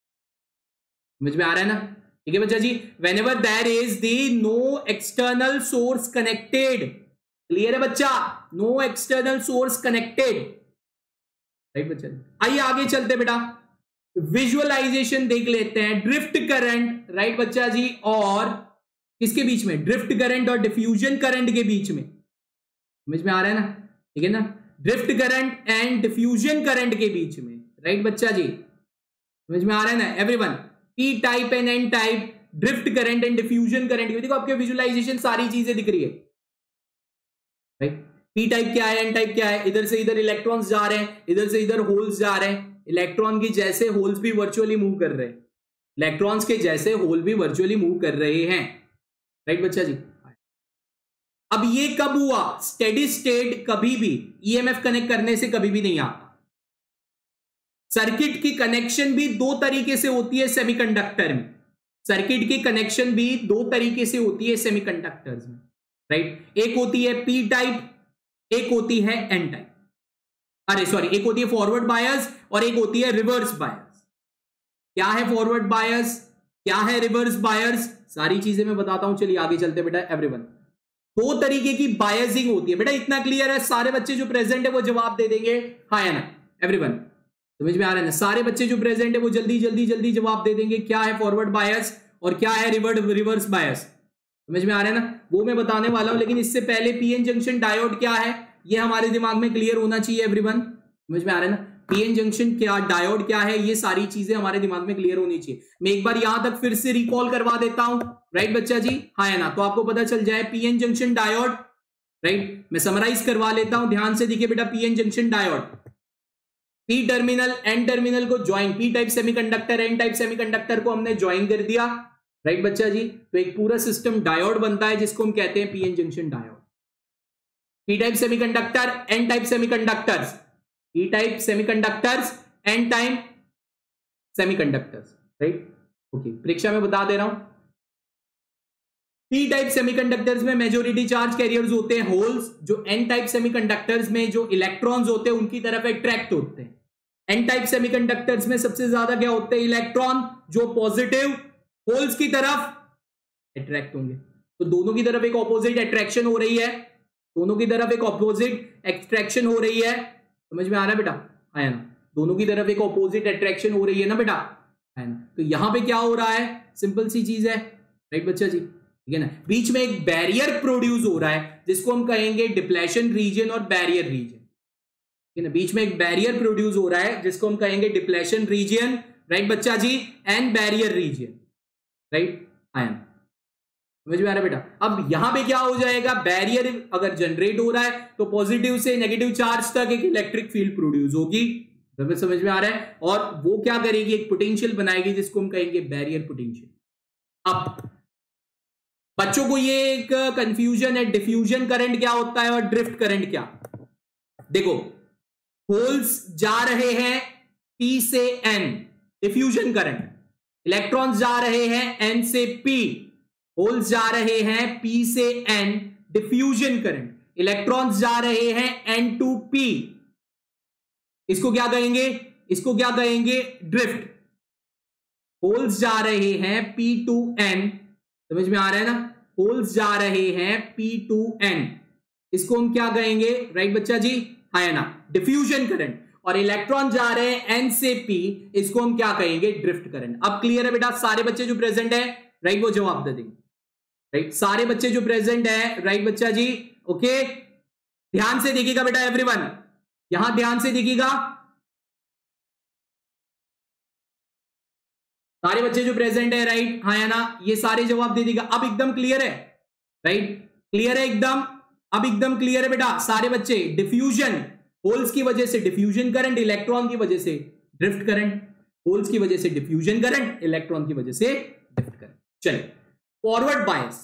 समझ में आ रहा है ना? ठीक है बच्चा जी? whenever there is the no external source connected, clear है बच्चा? no external source connected, right बच्चा? आइए आगे चलते बेटा, विजुअलाइजेशन देख लेते हैं। ड्रिफ्ट करंट, राइट बच्चा जी, और किसके बीच में? ड्रिफ्ट करंट और डिफ्यूजन करंट के बीच में। समझ में आ रहा है ना? ठीक है ना? Drift current and diffusion current के बीच में, राइट बच्चा जी? समझ में आ रहा है ना everyone? P type and N type, drift current and diffusion current. देखो आपके विजुअलाइजेशन सारी चीजें दिख रही है, राइट? पी टाइप क्या है, एन टाइप क्या है? इधर से इधर इलेक्ट्रॉन्स जा रहे हैं, इधर से इधर होल्स जा रहे हैं। इलेक्ट्रॉन की जैसे होल्स भी वर्चुअली मूव कर रहे हैं, इलेक्ट्रॉन्स के जैसे होल भी वर्चुअली मूव कर रहे हैं, राइट बच्चा जी? अब ये कब हुआ? स्टेडी स्टेट कभी भी ईएमएफ कनेक्ट करने से कभी भी नहीं आता। सर्किट की कनेक्शन भी दो तरीके से होती है सेमीकंडक्टर में, सर्किट की कनेक्शन भी दो तरीके से होती है सेमीकंडक्टर्स में, राइट? एक होती है पी टाइप, एक होती है एन टाइप। अरे सॉरी, एक होती है फॉरवर्ड बायस और एक होती है रिवर्स बायस। क्या है फॉरवर्ड बायस, क्या है रिवर्स बायस, सारी चीजें मैं बताता हूं। चलिए आगे चलते बेटा एवरीवन। दो तरीके की बायसिंग होती है बेटा, इतना क्लियर है? सारे बच्चे जो प्रेजेंट है वो जवाब दे देंगे, हाँ या ना एवरीवन? समझ में आ रहा है ना? सारे बच्चे जो प्रेजेंट है वो जल्दी जल्दी जल्दी जवाब दे देंगे। क्या है फॉरवर्ड बायस और क्या है रिवर्स बायस? समझ में आ रहा है ना? वो मैं बताने वाला हूं, लेकिन इससे पहले पीएन जंक्शन डायोड क्या है ये हमारे दिमाग में क्लियर होना चाहिए एवरीवन। समझ में आ रहा है ना? पीएन जंक्शन क्या, डायोड क्या है, ये सारी चीजें हमारे दिमाग में क्लियर होनी चाहिए। मैं एक बार यहां तक फिर से रिकॉल करवा देता हूं, राइट बच्चा जी? हाँ या ना? तो आपको पता चल जाए पीएन जंक्शन डायोड, राइट? मैं समराइज करवा लेता हूं, ध्यान से देखिए बेटा। PN junction diode, P terminal N terminal को join, P type semiconductor N type semiconductor को हमने ज्वाइन कर दिया, राइट बच्चा जी? तो एक पूरा सिस्टम डायोड बनता है जिसको हम कहते हैं PN junction diode. P type semiconductor, N type semiconductors, P type semiconductors, N type semiconductors, right. Okay, परीक्षा में बता दे रहा हूं, पी टाइप सेमीकंडक्टर्स में मेजॉरिटी चार्ज कैरियर्स होते हैं होल्स, जो एन टाइप सेमीकंडक्टर्स में जो इलेक्ट्रॉन्स होते हैं उनकी तरफ अट्रैक्ट होते हैं। एन टाइप सेमीकंडक्टर्स में सबसे ज्यादा क्या होते हैं, इलेक्ट्रॉन, जो पॉजिटिव होल्स की तरफ अट्रैक्ट होंगे। तो दोनों की तरफ एक ऑपोजिट अट्रैक्शन हो रही है, दोनों की तरफ एक ऑपोजिट अट्रैक्शन हो रही है, समझ में आ रहा है बेटा, आया ना, दोनों की तरफ एक ऑपोजिट अट्रैक्शन हो रही है ना बेटा, है ना। तो यहां पे क्या हो रहा है, सिंपल सी चीज है, राइट बच्चा जी, ठीक है ना। बीच में एक बैरियर प्रोड्यूस हो रहा है जिसको हम कहेंगे डिप्लेशन रीजन और बैरियर रीजन, ठीक है ना। बीच में एक बैरियर प्रोड्यूस हो रहा है जिसको हम कहेंगे डिप्लेशन रीजन, राइट बच्चा जी, एंड बैरियर रीजन, राइट, आया, समझ में आ रहा है बेटा। अब यहां पे क्या हो जाएगा, बैरियर अगर जनरेट हो रहा है तो पॉजिटिव से नेगेटिव चार्ज तक एक इलेक्ट्रिक फील्ड प्रोड्यूस होगी, समझ में आ रहा है, और वो क्या करेगी, एक पोटेंशियल बनाएगी जिसको हम कहेंगे बैरियर पोटेंशियल। अब बच्चों को ये एक कंफ्यूजन है, डिफ्यूजन करंट क्या होता है और ड्रिफ्ट करंट क्या। देखो, होल्स जा रहे हैं P से N, डिफ्यूजन करंट, इलेक्ट्रॉन्स जा रहे हैं N से P, होल्स जा रहे हैं P से N, डिफ्यूजन करंट, इलेक्ट्रॉन्स जा रहे हैं N to P, इसको क्या कहेंगे, इसको क्या कहेंगे, ड्रिफ्ट। होल्स जा रहे हैं P to N, समझ में आ रहा है ना, होल्स जा रहे हैं P to N, इसको हम क्या कहेंगे, राइट बच्चा जी, है ना, डिफ्यूजन करंट। और इलेक्ट्रॉन जा रहे हैं N से P, इसको हम क्या कहेंगे, ड्रिफ्ट करंट। अब क्लियर है बेटा, सारे बच्चे जो प्रेजेंट है, राइट, वो जवाब दे देंगे, राइट, सारे बच्चे जो प्रेजेंट है, राइट बच्चा जी, ओके, ध्यान से देखिएगा बेटा एवरीवन, यहां ध्यान से देखिएगा, सारे बच्चे जो प्रेजेंट है, राइट, हाँ या ना, ये सारे जवाब दे देगा। अब एकदम क्लियर है, राइट, क्लियर है एकदम, अब एकदम क्लियर है बेटा सारे बच्चे। डिफ्यूजन, होल्स की वजह से डिफ्यूजन करंट, इलेक्ट्रॉन की वजह से ड्रिफ्ट करंट, होल्स की वजह से डिफ्यूजन करंट, इलेक्ट्रॉन की वजह से ड्रिफ्ट करंट। चलिए, forward bias,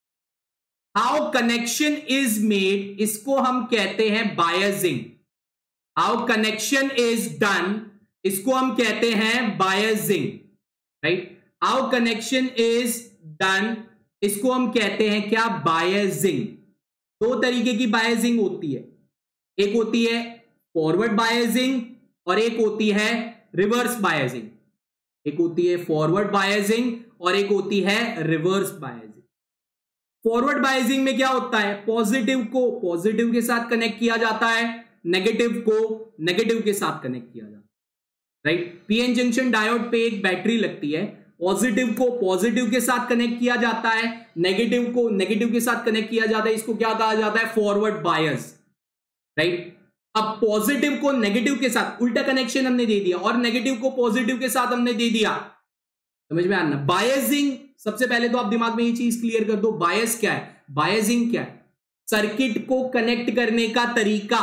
how connection is made, इसको हम कहते हैं biasing. How connection is done, इसको हम कहते हैं biasing, right. How connection is done, इसको हम कहते हैं क्या, बायसिंग। दो तरीके की बायसिंग होती है, एक होती है फॉरवर्ड बायसिंग और एक होती है रिवर्स बायसिंग। एक होती है फॉरवर्ड बायसिंग और एक होती है रिवर्स बायसिंग। फॉरवर्ड बायसिंग में क्या होता है, पॉजिटिव को पॉजिटिव के साथ कनेक्ट किया जाता है, नेगेटिव को नेगेटिव के साथ कनेक्ट किया जाता है, राइट। पीएन जंक्शन डायोड पे एक बैटरी लगती है, पॉजिटिव को पॉजिटिव के साथ कनेक्ट किया जाता है, नेगेटिव को नेगेटिव के साथ कनेक्ट किया जाता है, इसको क्या कहा जाता है, फॉरवर्ड बायस, राइट। अब पॉजिटिव को नेगेटिव के साथ उल्टा कनेक्शन हमने दे दिया और नेगेटिव को पॉजिटिव के साथ हमने दे दिया, समझ में आना। बायसिंग, सबसे पहले तो आप दिमाग में ये चीज क्लियर कर दो, बायस क्या है, बायसिंग क्या है, सर्किट को कनेक्ट करने का तरीका,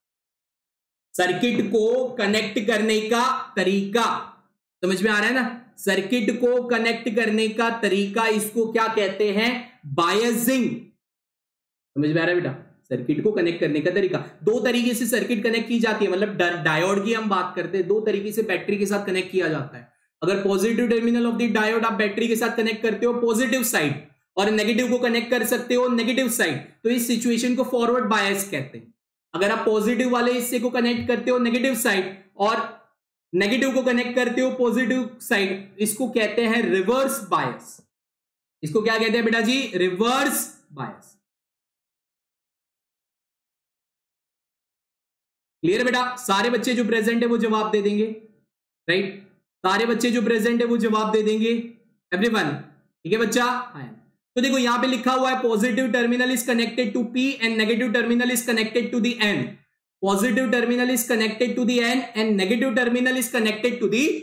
सर्किट को कनेक्ट करने का तरीका, समझ में आ रहा है ना, सर्किट को कनेक्ट करने का तरीका, इसको क्या कहते हैं, बायसिंग। समझ में आ रहा है बेटा, सर्किट को कनेक्ट करने का तरीका। दो तरीके से सर्किट कनेक्ट की जाती है, मतलब डायोड की हम बात करते हैं, दो तरीके से बैटरी के साथ कनेक्ट किया जाता है। अगर positive terminal of the diode आप बैटरी के साथ कनेक्ट करते हो पॉजिटिव साइड, और नेगेटिव को कनेक्ट कर सकते हो नेगेटिव साइड, तो इस सिचुएशन को फॉरवर्ड बायस कहते हैं। अगर आप पॉजिटिव वाले हिस्से को कनेक्ट करते हो नेगेटिव साइड और नेगेटिव को कनेक्ट करते हो पॉजिटिव साइड, इसको कहते हैं रिवर्स बायस। इसको क्या कहते हैं बेटा जी, रिवर्स बायस। क्लियर है बेटा, सारे बच्चे जो प्रेजेंट है वो जवाब दे देंगे, राइट, सारे बच्चे जो प्रेजेंट है वो जवाब दे देंगे, एवरीवन, ठीक है बच्चा। तो देखो यहां पे लिखा हुआ है positive terminal is connected to P and negative terminal is connected to the N। Positive terminal is connected to the N and negative terminal is connected to the.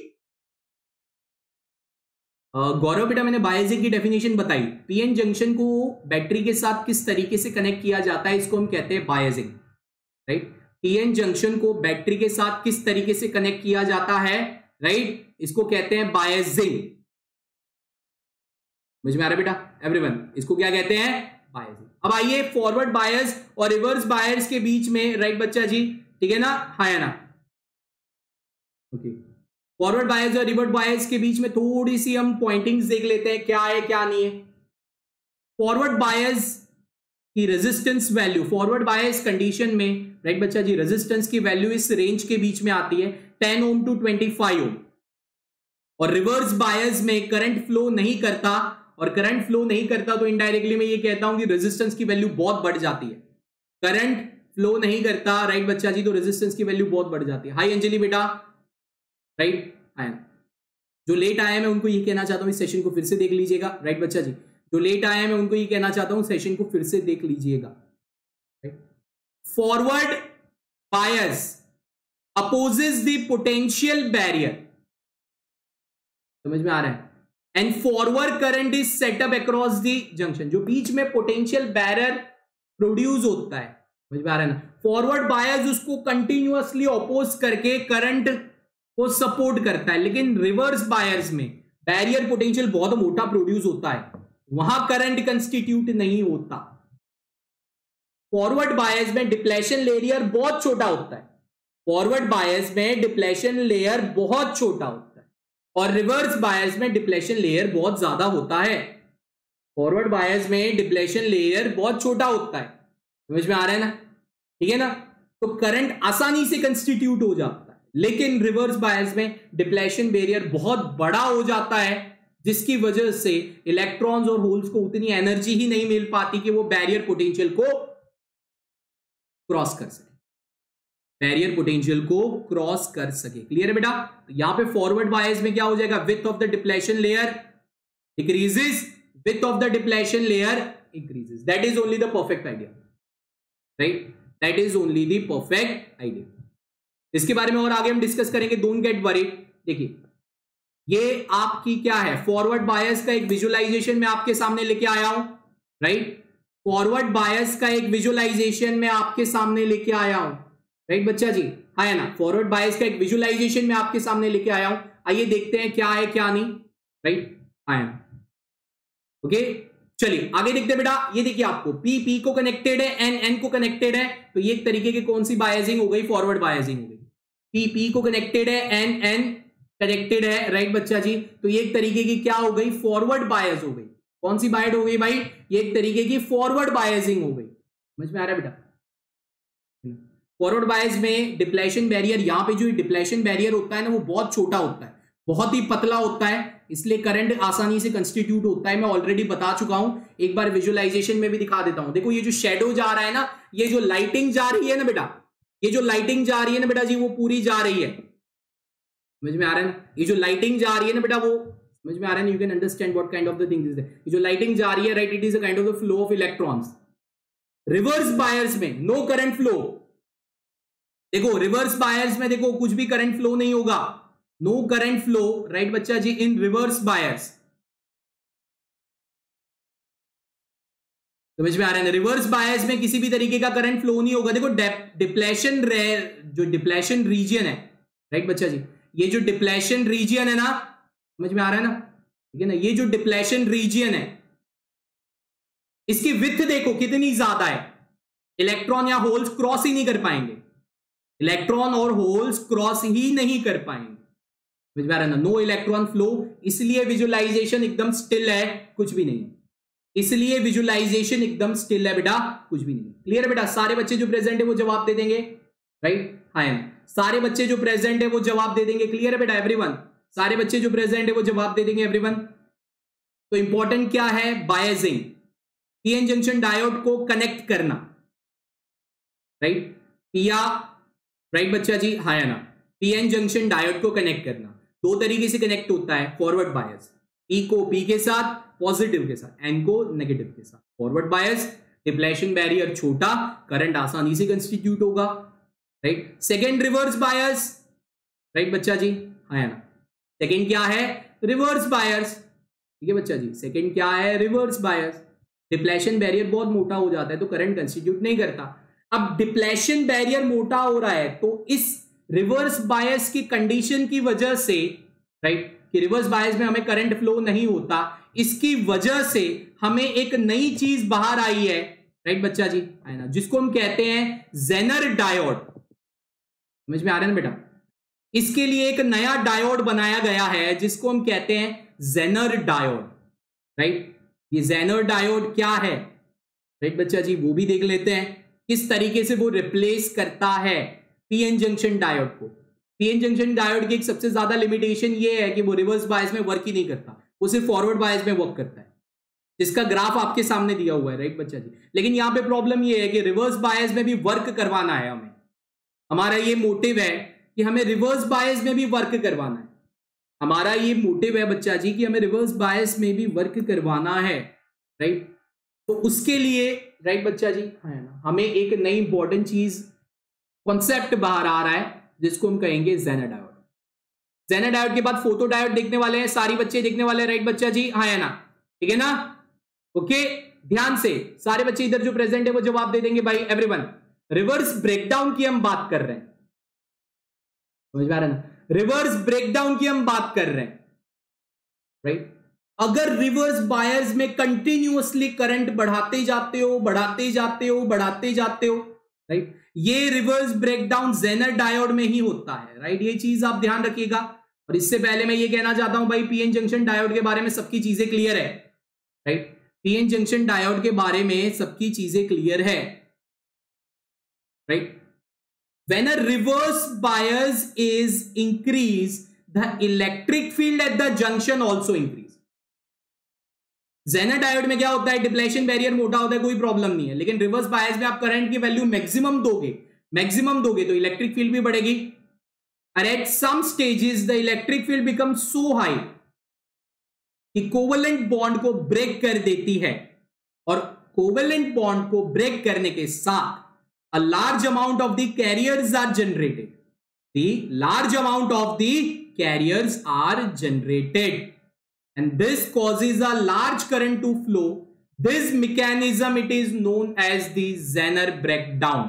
Gaurav बेटा मैंने बायसिंग की डेफिनेशन बताई, पीएन जंक्शन को battery के साथ किस तरीके से कनेक्ट किया जाता है, इसको हम कहते हैं बायसिंग, राइट। पीएन जंक्शन को बैटरी के साथ किस तरीके से कनेक्ट किया जाता है, राइट, इसको कहते हैं बायसिंग। समझ में आ रहा है बेटा एवरीवन, इसको क्या कहते हैं, बायसिंग। अब आइए फॉरवर्ड बायस और रिवर्स बायस के बीच में, राइट बच्चा जी, ठीक है ना, हाँ या ना, ओके। फॉरवर्ड बायस और रिवर्स बायस के बीच में थोड़ी सी हम पॉइंटिंग्स देख लेते हैं, क्या है क्या नहीं है। फॉरवर्ड बायस की resistance value, forward bias condition में, राइट बच्चा जी, रेजिस्टेंस की वैल्यू इस रेंज के बीच में आती है 10 ओम टू 25 ओम। और रिवर्स बायस में करंट फ्लो नहीं करता, और करंट फ्लो नहीं करता तो इनडायरेक्टली मैं ये कहता हूं कि रेजिस्टेंस की वैल्यू बहुत बढ़ जाती है। करंट फ्लो नहीं करता, राइट बच्चा जी, तो रेजिस्टेंस की वैल्यू बहुत बढ़ जाती है। हाई अंजलि बेटा, राइट, जो लेट आया मैं उनको ये कहना चाहता हूं इस सेशन को फिर से देख लीजिएगा, राइट बच्चा जी, जो लेट आया मैं उनको ये कहना चाहता हूं सेशन को फिर से देख लीजिएगा। Forward bias opposes the potential barrier, समझ में आ रहा है, and forward current is set up across the junction, जो बीच में पोटेंशियल बैरियर प्रोड्यूस होता है, समझ में आ रहा है ना। फॉरवर्ड बायस उसको कंटिन्यूअसली अपोज करके करंट को सपोर्ट करता है, लेकिन रिवर्स बायस में बैरियर पोटेंशियल बहुत मोटा प्रोड्यूस होता है, वहां करंट कंस्टिट्यूट नहीं होता। फॉरवर्ड बायस में डिप्लेशन लेयर बहुत छोटा होता है, फॉरवर्ड बायस में डिप्लेशन लेयर बहुत छोटा होता है, और रिवर्स बायस में डिप्लेशन लेयर बहुत ज्यादा होता है। फॉरवर्ड बायस में डिप्लेशन लेयर बहुत छोटा होता है, समझ में आ रहा है ना, ठीक है ना, तो करंट आसानी से कंस्टिट्यूट हो जाता है। लेकिन रिवर्स बायस में डिप्लेशन बैरियर बहुत बड़ा हो जाता है, जिसकी वजह से इलेक्ट्रॉन्स और होल्स को उतनी एनर्जी ही नहीं मिल पाती कि वो बैरियर पोटेंशियल को क्रॉस कर सके, बैरियर पोटेंशियल को क्रॉस कर सके। क्लियर है बेटा। तो यहां पे फॉरवर्ड बायस में क्या हो जाएगा, width of the depletion layer decreases, width of the depletion layer increases. That is only the perfect idea, right, that is only the perfect idea. इसके बारे में और आगे हम डिस्कस करेंगे, डोंट गेट वरीड। देखिए ये आपकी क्या है, फॉरवर्ड बायस का एक विजुअलाइजेशन मैं आपके सामने लेके आया हूं, राइट, फॉरवर्ड बायस का एक विजुअलाइजेशन मैं आपके सामने लेके आया हूं, राइट बच्चा जी, है ना, फॉरवर्ड बायस का एक विजुअलाइजेशन मैं आपके सामने लेके आया हूं। आइए देखते हैं क्या है क्या नहीं, राइट, है ना, ओके। चलिए आगे देखते हैं बेटा। ये देखिए आपको पी को कनेक्टेड है, एन को कनेक्टेड है, तो ये एक तरीके की कौन सी बायसिंग हो गई, फॉरवर्ड बायसिंग हो गई। पी को कनेक्टेड है, एन कनेक्टेड है, राइट बच्चा जी, तो ये एक तरीके की क्या हो गई, फॉरवर्ड बायस हो गई। कौन सी बायस हो गई भाई, ये एक तरीके की फॉरवर्ड बायसिंग हो गई, समझ में आ रहा है बेटा। फॉरवर्ड बायस में डिप्लेशन बैरियर, यहां पे जो डिप्लेशन बैरियर होता है ना वो बहुत छोटा होता है, बहुत ही पतला होता है, इसलिए करंट आसानी से कंस्टिट्यूट होता है। मैं ऑलरेडी बता चुका हूं, एक बार विजुअलाइजेशन में भी दिखा देता हूं। देखो ये जो शेडो जा रहा है ना, ये जो लाइटिंग जा रही है ना बेटा, ये जो लाइटिंग जा रही है ना बेटा जी, वो पूरी जा रही है, समझ में आ रहा है ना, ये जो लाइटिंग जा रही है ना बेटा, वो समझ में आ रहा है ना, you can understand what kind of the things is that. ये जो लाइटिंग जा रही है, right, it is a kind of the flow of electrons. Reverse bias में नो करंट फ्लो, देखो रिवर्स बायस में देखो कुछ भी करंट फ्लो नहीं होगा, नो करंट फ्लो, राइट बच्चा जी, इन रिवर्स बायस, समझ में आ रहा है ना। रिवर्स बायस में किसी भी तरीके का करंट फ्लो नहीं होगा। देखो डिप्लेशन जो डिप्लेशन रीजन है, राइट बच्चा जी, ये जो डिप्लेशन रीजन है ना, समझ में आ रहा है ना, ठीक है ना, ये जो डिप्लेशन रीजन है इसकी विड्थ देखो कितनी ज्यादा है, इलेक्ट्रॉन या होल्स क्रॉस ही नहीं कर पाएंगे, इलेक्ट्रॉन और होल्स क्रॉस ही नहीं कर पाएंगे, समझ में आ रहा है ना, नो इलेक्ट्रॉन फ्लो। इसलिए विजुअलाइजेशन एकदम स्टिल है, कुछ भी नहीं, इसलिए विजुअलाइजेशन एकदम स्टिल है बेटा, कुछ भी नहीं। क्लियर है बेटा। सारे बच्चे जो प्रेजेंट है वो जवाब दे देंगे, राइट, हाँ, सारे बच्चे जो प्रेजेंट है वो जवाब दे देंगे। क्लियर है बेटा एवरीवन, सारे बच्चे जो प्रेजेंट है वो जवाब दे देंगे एवरीवन। तो इंपॉर्टेंट क्या है, बायसिंग, पीएन जंक्शन डायोड को कनेक्ट करना, राइट, पिया, राइट बच्चा जी, हाँ या ना, पीएन जंक्शन डायोड को कनेक्ट करना दो तरीके से कनेक्ट होता है फॉरवर्ड बायस, पी को पी के साथ पॉजिटिव के साथ, एन को नेगेटिव के साथ। फॉरवर्ड बायस डिप्लेशन बैरियर छोटा, करंट आसानी से कंस्टिट्यूट होगा, right. Second reverse bias, right बच्चा जी, हाँ या ना, सेकेंड क्या है, रिवर्स बायस, ठीक है बच्चा जी, सेकेंड क्या है, रिवर्स बायस। डिप्लेशन बैरियर बहुत मोटा हो जाता है तो करंट कंस्टिट्यूट नहीं करता। अब डिप्लेशन बैरियर मोटा हो रहा है तो इस रिवर्स बायस की कंडीशन की वजह से, राइट, कि रिवर्स बायस में हमें करंट फ्लो नहीं होता, इसकी वजह से हमें एक नई चीज बाहर आई है, राइट बच्चा जी, है ना, जिसको हम कहते हैं जेनर डायोड। समझ में आ रहा है ना बेटा? इसके लिए एक नया डायोड बनाया गया है जिसको हम कहते हैं जेनर डायोड, राइट। ये जेनर डायोड क्या है, राइट बच्चा जी, वो भी देख लेते हैं किस तरीके से वो रिप्लेस करता है पीएन जंक्शन डायोड को। पीएन जंक्शन डायोड की एक सबसे ज्यादा लिमिटेशन ये है कि वो रिवर्स बायस में वर्क ही नहीं करता, वो सिर्फ फॉरवर्ड बायस में वर्क करता है, जिसका ग्राफ आपके सामने दिया हुआ है, राइट बच्चा जी। लेकिन यहां पे प्रॉब्लम ये है कि रिवर्स बायस में भी वर्क करवाना है हमें, हमारा ये मोटिव है कि हमें रिवर्स बायस में भी वर्क करवाना है, हमारा ये मोटिव है बच्चा जी कि हमें रिवर्स बायस में भी वर्क करवाना है, राइट। तो उसके लिए, राइट बच्चा जी, है ना, हमें एक नई इंपॉर्टेंट चीज, कॉन्सेप्ट बाहर आ रहा है जिसको हम कहेंगे जेनर डायोड। जेनर डायोड के बाद फोटो डायोड देखने वाले हैं, सारी बच्चे देखने वाले हैं, राइट बच्चा जी, हाँ है ना, ठीक है ना, ओके। ध्यान से सारे बच्चे इधर जो प्रेजेंट है वो जवाब दे देंगे भाई, एवरीवन। रिवर्स ब्रेकडाउन की हम बात कर रहे हैं, समझ में आ रहा है ना, रिवर्स ब्रेकडाउन की हम बात कर रहे हैं, राइट। अगर रिवर्स बायस में कंटिन्यूअसली करंट बढ़ाते जाते हो, बढ़ाते जाते हो, बढ़ाते जाते हो, राइट, ये रिवर्स ब्रेकडाउन जेनर डायोड में ही होता है, राइट। ये चीज आप ध्यान रखिएगा। और इससे पहले मैं ये कहना चाहता हूं भाई, पीएन जंक्शन डायोड के बारे में सबकी चीजें क्लियर है, राइट। पीएन जंक्शन डायोड के बारे में सबकी चीजें क्लियर है, right. When a reverse bias is increased, the electric field at the junction also increase. Zener diode में क्या होता है, डिप्लेशन बैरियर मोटा होता है, कोई प्रॉब्लम नहीं है, लेकिन रिवर्स बायस में आप करंट की वैल्यू मैक्सिमम दोगे तो इलेक्ट्रिक फील्ड भी बढ़ेगी। और at some stages the electric field become so high कि कोवेलेंट बॉन्ड को ब्रेक कर देती है, और कोवेलेंट बॉन्ड को ब्रेक करने के साथ a large amount of the carriers are generated. The large amount of the carriers are generated, and this causes a large current to flow. This mechanism it is known as the Zener breakdown.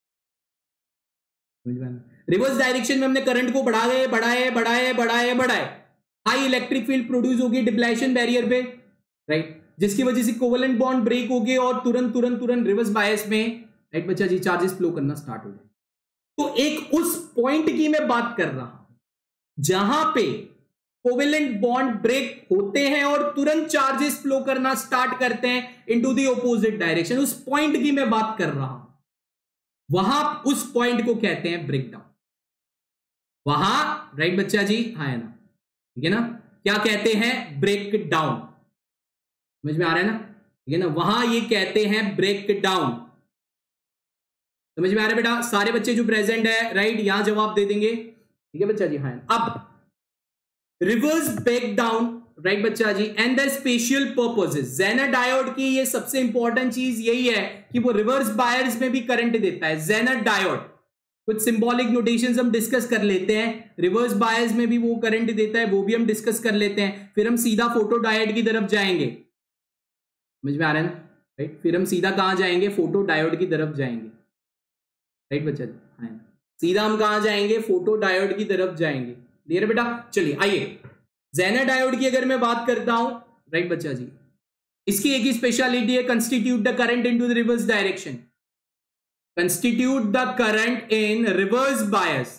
Reverse direction में हमने current को बढ़ाए, high electric field produce होगी depletion barrier पे, right, जिसकी वजह से covalent bond break हो गए और तुरंत रिवर्स बायस में, राइट बच्चा जी, चार्जेस फ्लो करना स्टार्ट हो जाए। तो एक उस पॉइंट की मैं बात कर रहा हूं जहां पे कोवेलेंट बॉन्ड ब्रेक होते हैं और तुरंत चार्जेस फ्लो करना स्टार्ट करते हैं इनटू द ऑपोजिट डायरेक्शन। उस पॉइंट की मैं बात कर रहा हूं, वहां उस पॉइंट को कहते हैं ब्रेकडाउन। वहां, राइट बच्चा जी, हाँ है ना, ठीक है ना, क्या कहते हैं, ब्रेक डाउन। समझ में आ रहा है ना, ठीक है ना, वहां ये कहते हैं ब्रेक डाउन। समझ में आ रहा है बेटा? सारे बच्चे जो प्रेजेंट है, राइट, यहां जवाब दे देंगे, ठीक है बच्चा जी, हाँ। अब रिवर्स ब्रेकडाउन, राइट बच्चा जी, and the special purposes. Zener diode की ये सबसे इंपॉर्टेंट चीज यही है कि वो रिवर्स बायस में भी करंट देता है। जेनर डायोड कुछ सिंबॉलिक नोटेशंस हम डिस्कस कर लेते हैं, रिवर्स बायस में भी वो करंट देता है, वो भी हम डिस्कस कर लेते हैं, फिर हम सीधा फोटो डायोड की तरफ जाएंगे। समझ में आ रहा है ना, राइट, फिर हम सीधा कहां जाएंगे, फोटो डायोड की तरफ जाएंगे, राइट बच्चा जी, हाँ, सीधा हम कहां जाएंगे, फोटो डायोड की तरफ जाएंगे। क्लियर है बेटा? चलिए आइए, जेनर डायोड की अगर मैं बात करता हूं, राइट बच्चा जी, इसकी एक ही स्पेशलिटी है, constitute the current into the reverse direction. Constitute the current in reverse bias.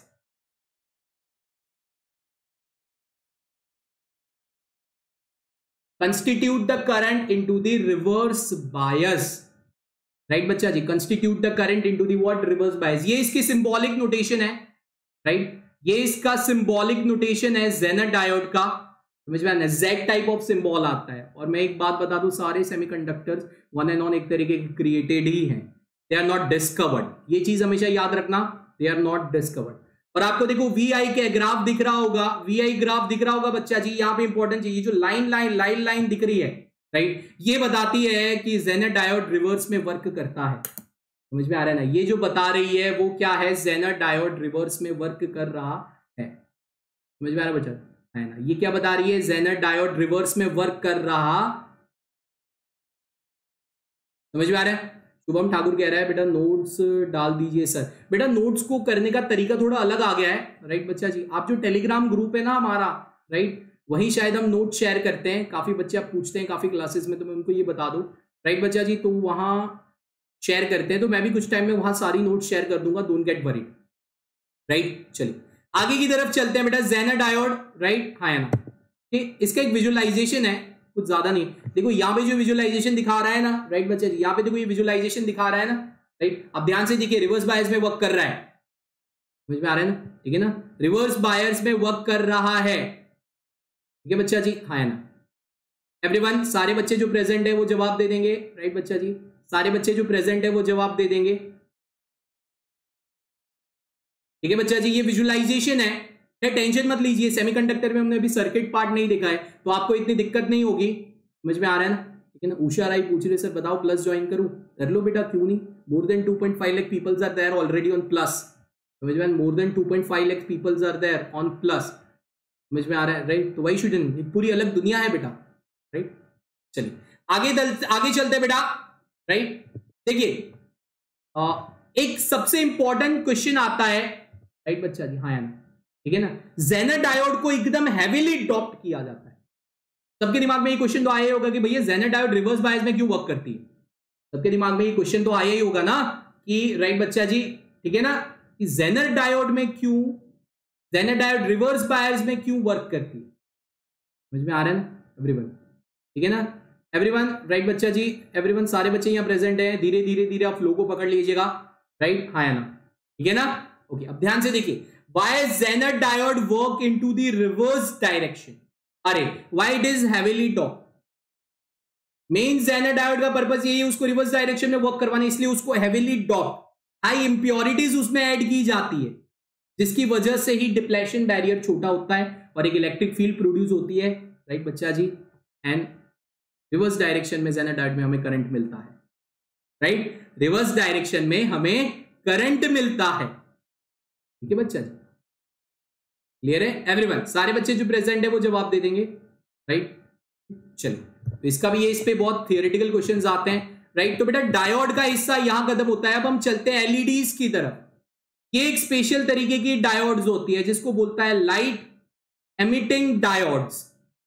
Constitute the current into the reverse bias, right बच्चा जी, constitute the current into the what, reverse bias. ये इसकी सिंबॉलिक नोटेशन है, right, ये इसका symbolic notation है Zener diode का। समझ में आना, जेड टाइप ऑफ सिंबल आता है। और मैं एक बात बता दूं, सारे सेमीकंडक्टर्स वन एंड ऑन एक तरीके के क्रिएटेड ही हैं, दे आर नॉट डिस्कवर्ड। ये चीज हमेशा याद रखना, दे आर नॉट डिस्कवर्ड। और आपको देखो VI के ग्राफ दिख रहा होगा, VI ग्राफ दिख रहा होगा बच्चा जी, यहाँ पे इंपॉर्टेंट चीज, ये जो लाइन दिख रही है, राइट, ये बताती है कि जेनर डायोड रिवर्स में वर्क करता है। समझ में आ रहा है ना, ये जो बता रही है वो क्या है, जेनर डायोड रिवर्स में वर्क कर रहा है। समझ में आ रहा है बच्चा, है ना, ये क्या बता रही है, जेनर डायोड रिवर्स में वर्क कर रहा। समझ में आ रहा है? शुभम ठाकुर कह रहा है बेटा नोट्स डाल दीजिए सर। बेटा नोट्स को करने का तरीका थोड़ा अलग आ गया है, राइट बच्चा जी। आप जो टेलीग्राम ग्रुप है ना हमारा, राइट, वही शायद हम नोट शेयर करते हैं। काफी बच्चे आप पूछते हैं काफी क्लासेस में, तो मैं उनको ये बता दूं, राइट बच्चा जी, तो वहां शेयर करते हैं, तो मैं भी कुछ टाइम में वहां सारी नोट शेयर कर दूंगा, डोंट गेट वरीड, राइट। चलिए आगे की तरफ चलते हैं बेटा। जेनर डायोड, राइट, हाँ या ना। इसका एक विजुअलाइजेशन है, कुछ ज्यादा नहीं। देखो यहाँ पे जो विजुअलाइजेशन दिखा रहा है ना, राइट बच्चा जी, यहाँ पे देखो ये विजुअलाइजेशन दिखा रहा है ना, राइट। अब ध्यान से देखिए, रिवर्स बायस में वर्क कर रहा है, समझ में आ रहा है ना, ठीक है ना, रिवर्स बायस में वर्क कर रहा है, ठीक है बच्चा जी, हाँ या ना। एवरीवन, सारे बच्चे जो प्रेजेंट है वो जवाब दे देंगे, राइट बच्चा जी, सारे बच्चे जो प्रेजेंट है वो जवाब दे देंगे, ठीक है बच्चा जी। ये विजुअलाइजेशन है, टेंशन मत लीजिए, सेमीकंडक्टर में हमने अभी सर्किट पार्ट नहीं देखा है, तो आपको इतनी दिक्कत नहीं होगी, समझ में आ रहा है ना, ठीक है ना। उषा राय पूछ रहे सर बताओ प्लस ज्वाइन करूं, कर लो बेटा, क्यों नहीं। More than 2.5 lakh peoples are there already on plus, समझ में, more than 2.5 lakh peoples are there on plus, समझ में आ रहा है, राइट। तो वही स्टूडेंट, पूरी अलग दुनिया है बेटा, राइट। चलिए आगे चलते हैं बेटा, राइट। देखिए एक सबसे इंपॉर्टेंट क्वेश्चन आता है, राइट बच्चा जी, हाँ या ना, ठीक है ना। जेनर डायोड को एकदम हैवीली डॉप्ट किया जाता है। सबके दिमाग में ये क्वेश्चन तो आया ही होगा कि भैया जेनर डायोड रिवर्स बायस में क्यों वर्क करती है। सबके दिमाग में ये क्वेश्चन तो आया ही होगा ना कि राइट बच्चा जी, ठीक है ना, कि जेनर डायोड में क्यों, जेनर डायोड रिवर्स बायस में क्यों वर्क करती है। समझ में आ रहा है ना एवरीवन, ठीक है ना एवरीवन, राइट बच्चा जी, एवरीवन, सारे बच्चे यहां प्रेजेंट हैं। धीरे धीरे धीरे आप फ्लो को पकड़ लीजिएगा, राइट, हाँ या ना, ठीक है ना। ओके, अब ध्यान से देखिए, why Zener diode work into the reverse direction? अरे why it is heavily doped? मेन Zener diode का पर्पस यही है, उसको रिवर्स डायरेक्शन में वर्क करवाना, इसलिए उसको heavily doped, हाई इंप्योरिटीज उसमें ऐड की जाती है, जिसकी वजह से ही डिप्लेशन बैरियर छोटा होता है और एक इलेक्ट्रिक फील्ड प्रोड्यूस होती है, राइट बच्चा जी। एंड रिवर्स डायरेक्शन में Zener diode में हमें करंट मिलता है, राइट, रिवर्स डायरेक्शन में हमें करंट मिलता है, ठीक है बच्चा जी, क्लियर है एवरीवन। सारे बच्चे जो प्रेजेंट है वो जवाब दे देंगे, राइट। चलिए, तो इसका भी ये, इस पे बहुत थियोरेटिकल क्वेश्चंस आते हैं, राइट। तो बेटा डायोड का हिस्सा यहां खत्म होता है। अब हम चलते हैं एलईडीज की तरफ। ये एक स्पेशल तरीके की डायोड्स होती है जिसको बोलता है light emitting diodes,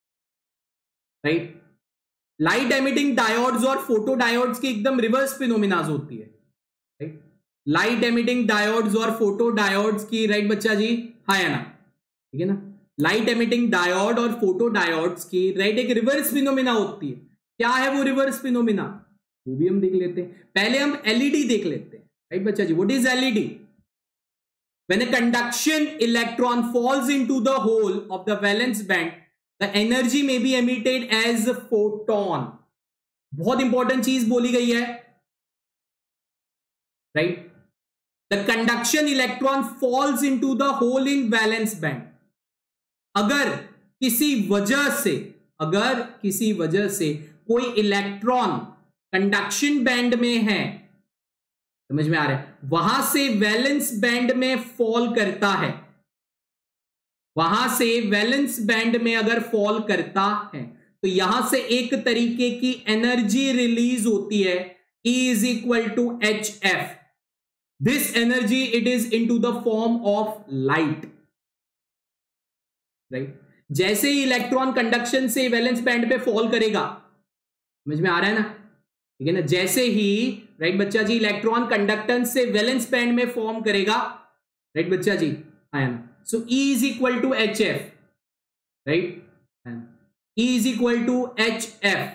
right. Light emitting diodes और फोटो डायोड्स की एकदम रिवर्स फिनोमिनाज होती है, राइट। लाइट एमिटिंग डायोड्स और फोटो डायोड्स की, राइट बच्चा जी, हाँ या ना, ठीक है ना। लाइट एमिटिंग डायोड और फोटो डायोड्स की, राइट, एक रिवर्स फिनोमिना होती है। क्या है वो रिवर्स फिनोमिना, वो भी हम देख लेते हैं। पहले हम एलईडी देख लेते हैं, राइट बच्चा जी। What is LED? When a conduction electron falls into the hole of the valence band, the energy may be emitted as photon. बहुत इंपॉर्टेंट चीज बोली गई है, right. The conduction electron falls into the hole in valence band. अगर किसी वजह से कोई इलेक्ट्रॉन कंडक्शन बैंड में है, समझ में आ रहा है, वहां से वैलेंस बैंड में फॉल करता है, वहां से वैलेंस बैंड में अगर फॉल करता है तो यहां से एक तरीके की एनर्जी रिलीज होती है, E is equal to HF. This energy it is into the form of light, right? जैसे ही इलेक्ट्रॉन कंडक्शन से वैलेंस बैंड पे फॉल करेगा, समझ में आ रहा है ना, ठीक है ना, जैसे ही, राइट बच्चा जी, इलेक्ट्रॉन कंडक्टेंस से वैलेंस बैंड में फॉर्म करेगा, राइट बच्चा जी, ion, so E is equal to HF, right, E is equal to HF,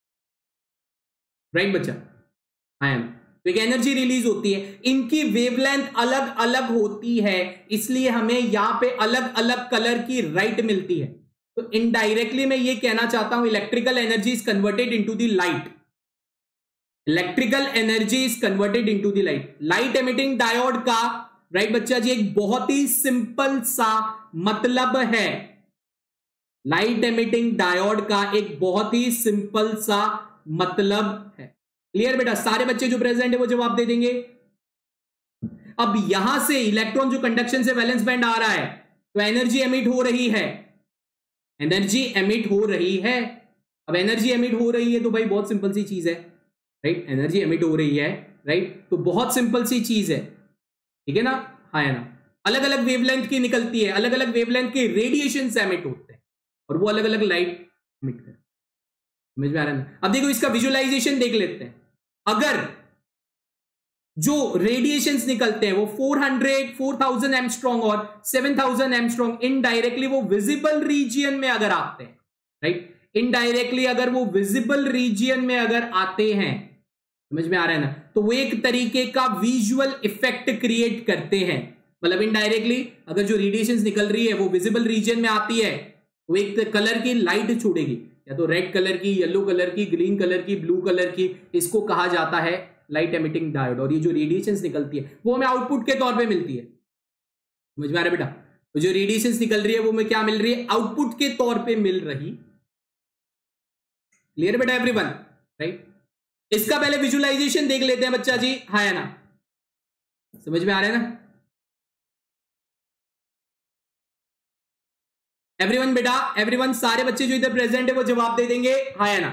right बच्चा, आयन। तो एक एनर्जी रिलीज होती है, इनकी वेवलेंथ अलग अलग होती है, इसलिए हमें यहां पे अलग अलग कलर की लाइट मिलती है। तो इनडायरेक्टली मैं ये कहना चाहता हूं, electrical energy is converted into the light, electrical energy is converted into the light. Light emitting diode का, राइट बच्चा जी, एक बहुत ही सिंपल सा मतलब है, लाइट एमिटिंग डायोड का एक बहुत ही सिंपल सा मतलब है। क्लियर बेटा? सारे बच्चे जो प्रेजेंट है वो जवाब दे देंगे। अब यहां से इलेक्ट्रॉन जो कंडक्शन से वैलेंस बैंड आ रहा है, तो एनर्जी एमिट हो रही है, एनर्जी एमिट हो रही है। अब एनर्जी एमिट हो रही है तो भाई बहुत सिंपल सी चीज है, राइट, एनर्जी एमिट हो रही है, राइट, तो बहुत सिंपल सी चीज है, ठीक है ना, हाँ है ना। अलग अलग वेवलेंथ की निकलती है, अलग अलग वेवलेंथ के रेडिएशन एमिट होते हैं, और वो अलग अलग लाइट एमिट कर। समझ में आ रहा है ना? अब देखो इसका विजुअलाइजेशन देख लेते हैं। अगर जो रेडिएशंस निकलते हैं वो 400, 4000 एंगस्ट्रॉम और 7000 एंगस्ट्रॉम इनडायरेक्टली वो विजिबल रीजियन में अगर आते हैं, राइट, इनडायरेक्टली अगर वो विजिबल रीजियन में अगर आते हैं, समझ में आ रहा है ना, तो वो एक तरीके का विजुअल इफेक्ट क्रिएट करते हैं। मतलब इनडायरेक्टली अगर जो रेडिएशंस निकल रही है वो विजिबल रीजियन में आती है, वो एक कलर की लाइट छोड़ेगी, या तो रेड कलर की, येलो कलर की, ग्रीन कलर की, ब्लू कलर की। इसको कहा जाता है लाइट एमिटिंग डायोड। और ये जो रेडिएशंस निकलती है वो हमें आउटपुट के तौर पे मिलती है। समझ में आ रहा है बेटा? तो जो रेडिएशंस निकल रही है वो हमें क्या मिल रही है? आउटपुट के तौर पे मिल रही। क्लियर बेटा एवरीवन? राइट, इसका पहले विजुअलाइजेशन देख लेते हैं बच्चा जी, हाँ या ना? समझ में आ रहा है ना एवरीवन? बेटा एवरीवन, सारे बच्चे जो इधर प्रेजेंट है वो जवाब दे देंगे, हाँ या ना?